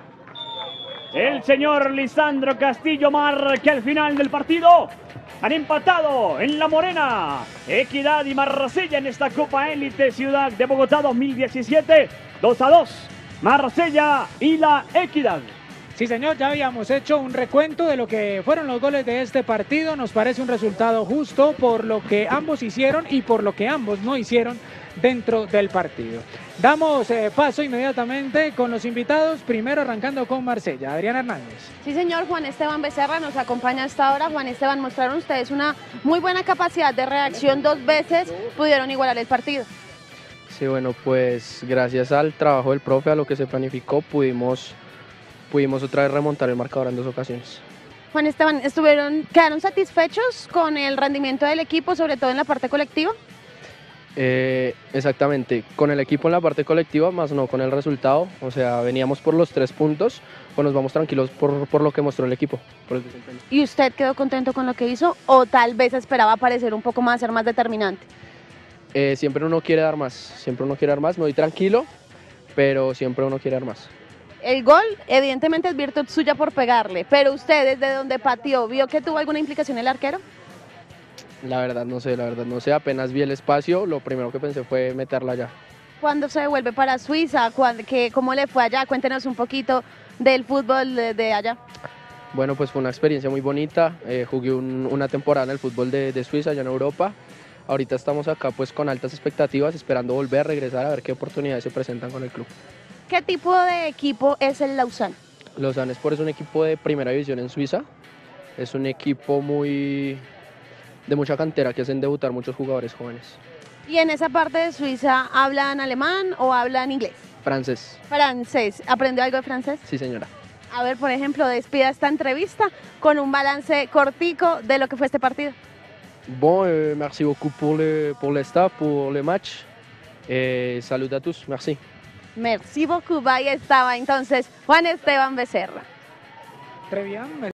El señor Lisandro Castillo marca el final del partido. Han empatado en La Morena Equidad y Marsella en esta Copa Élite Ciudad de Bogotá dos mil diecisiete. dos a dos. Marsella y la Equidad. Sí, señor, ya habíamos hecho un recuento de lo que fueron los goles de este partido. Nos parece un resultado justo por lo que ambos hicieron y por lo que ambos no hicieron dentro del partido. Damos eh, paso inmediatamente con los invitados, primero arrancando con Marsella. Adrián Hernández. Sí, señor, Juan Esteban Becerra nos acompaña hasta ahora. Juan Esteban, mostraron ustedes una muy buena capacidad de reacción. Dos veces pudieron igualar el partido. Sí, bueno, pues gracias al trabajo del profe, a lo que se planificó, pudimos... pudimos otra vez remontar el marcador en dos ocasiones. Juan Esteban, ¿estuvieron, quedaron satisfechos con el rendimiento del equipo, sobre todo en la parte colectiva? Eh, exactamente, con el equipo en la parte colectiva, más no con el resultado. O sea, veníamos por los tres puntos, pues nos vamos tranquilos por, por lo que mostró el equipo, por el desempeño. ¿Y usted quedó contento con lo que hizo o tal vez esperaba parecer un poco más, ser más determinante? Eh, siempre uno quiere dar más, siempre uno quiere dar más, me voy tranquilo, pero siempre uno quiere dar más. El gol, evidentemente, es virtud suya por pegarle, pero usted, desde donde pateó, ¿vio que tuvo alguna implicación el arquero? La verdad no sé, la verdad no sé, apenas vi el espacio, lo primero que pensé fue meterla allá. ¿Cuándo se devuelve para Suiza? ¿Cuándo, qué, ¿Cómo le fue allá? Cuéntenos un poquito del fútbol de, de allá. Bueno, pues fue una experiencia muy bonita, eh, jugué un, una temporada en el fútbol de, de Suiza, allá en Europa. Ahorita estamos acá pues con altas expectativas, esperando volver a regresar a ver qué oportunidades se presentan con el club. ¿Qué tipo de equipo es el Lausanne? Lausanne Sport es un equipo de primera división en Suiza, es un equipo muy de mucha cantera que hacen debutar muchos jugadores jóvenes. ¿Y en esa parte de Suiza hablan alemán o hablan inglés? Francés. Francés. ¿Aprendió algo de francés? Sí, señora. A ver, por ejemplo, despida esta entrevista con un balance cortico de lo que fue este partido. Bon, euh, merci beaucoup pour le, pour le staff, pour le match. Eh, salud a tous, merci. Merci beaucoup. Ahí estaba entonces Juan Esteban Becerra. Très bien.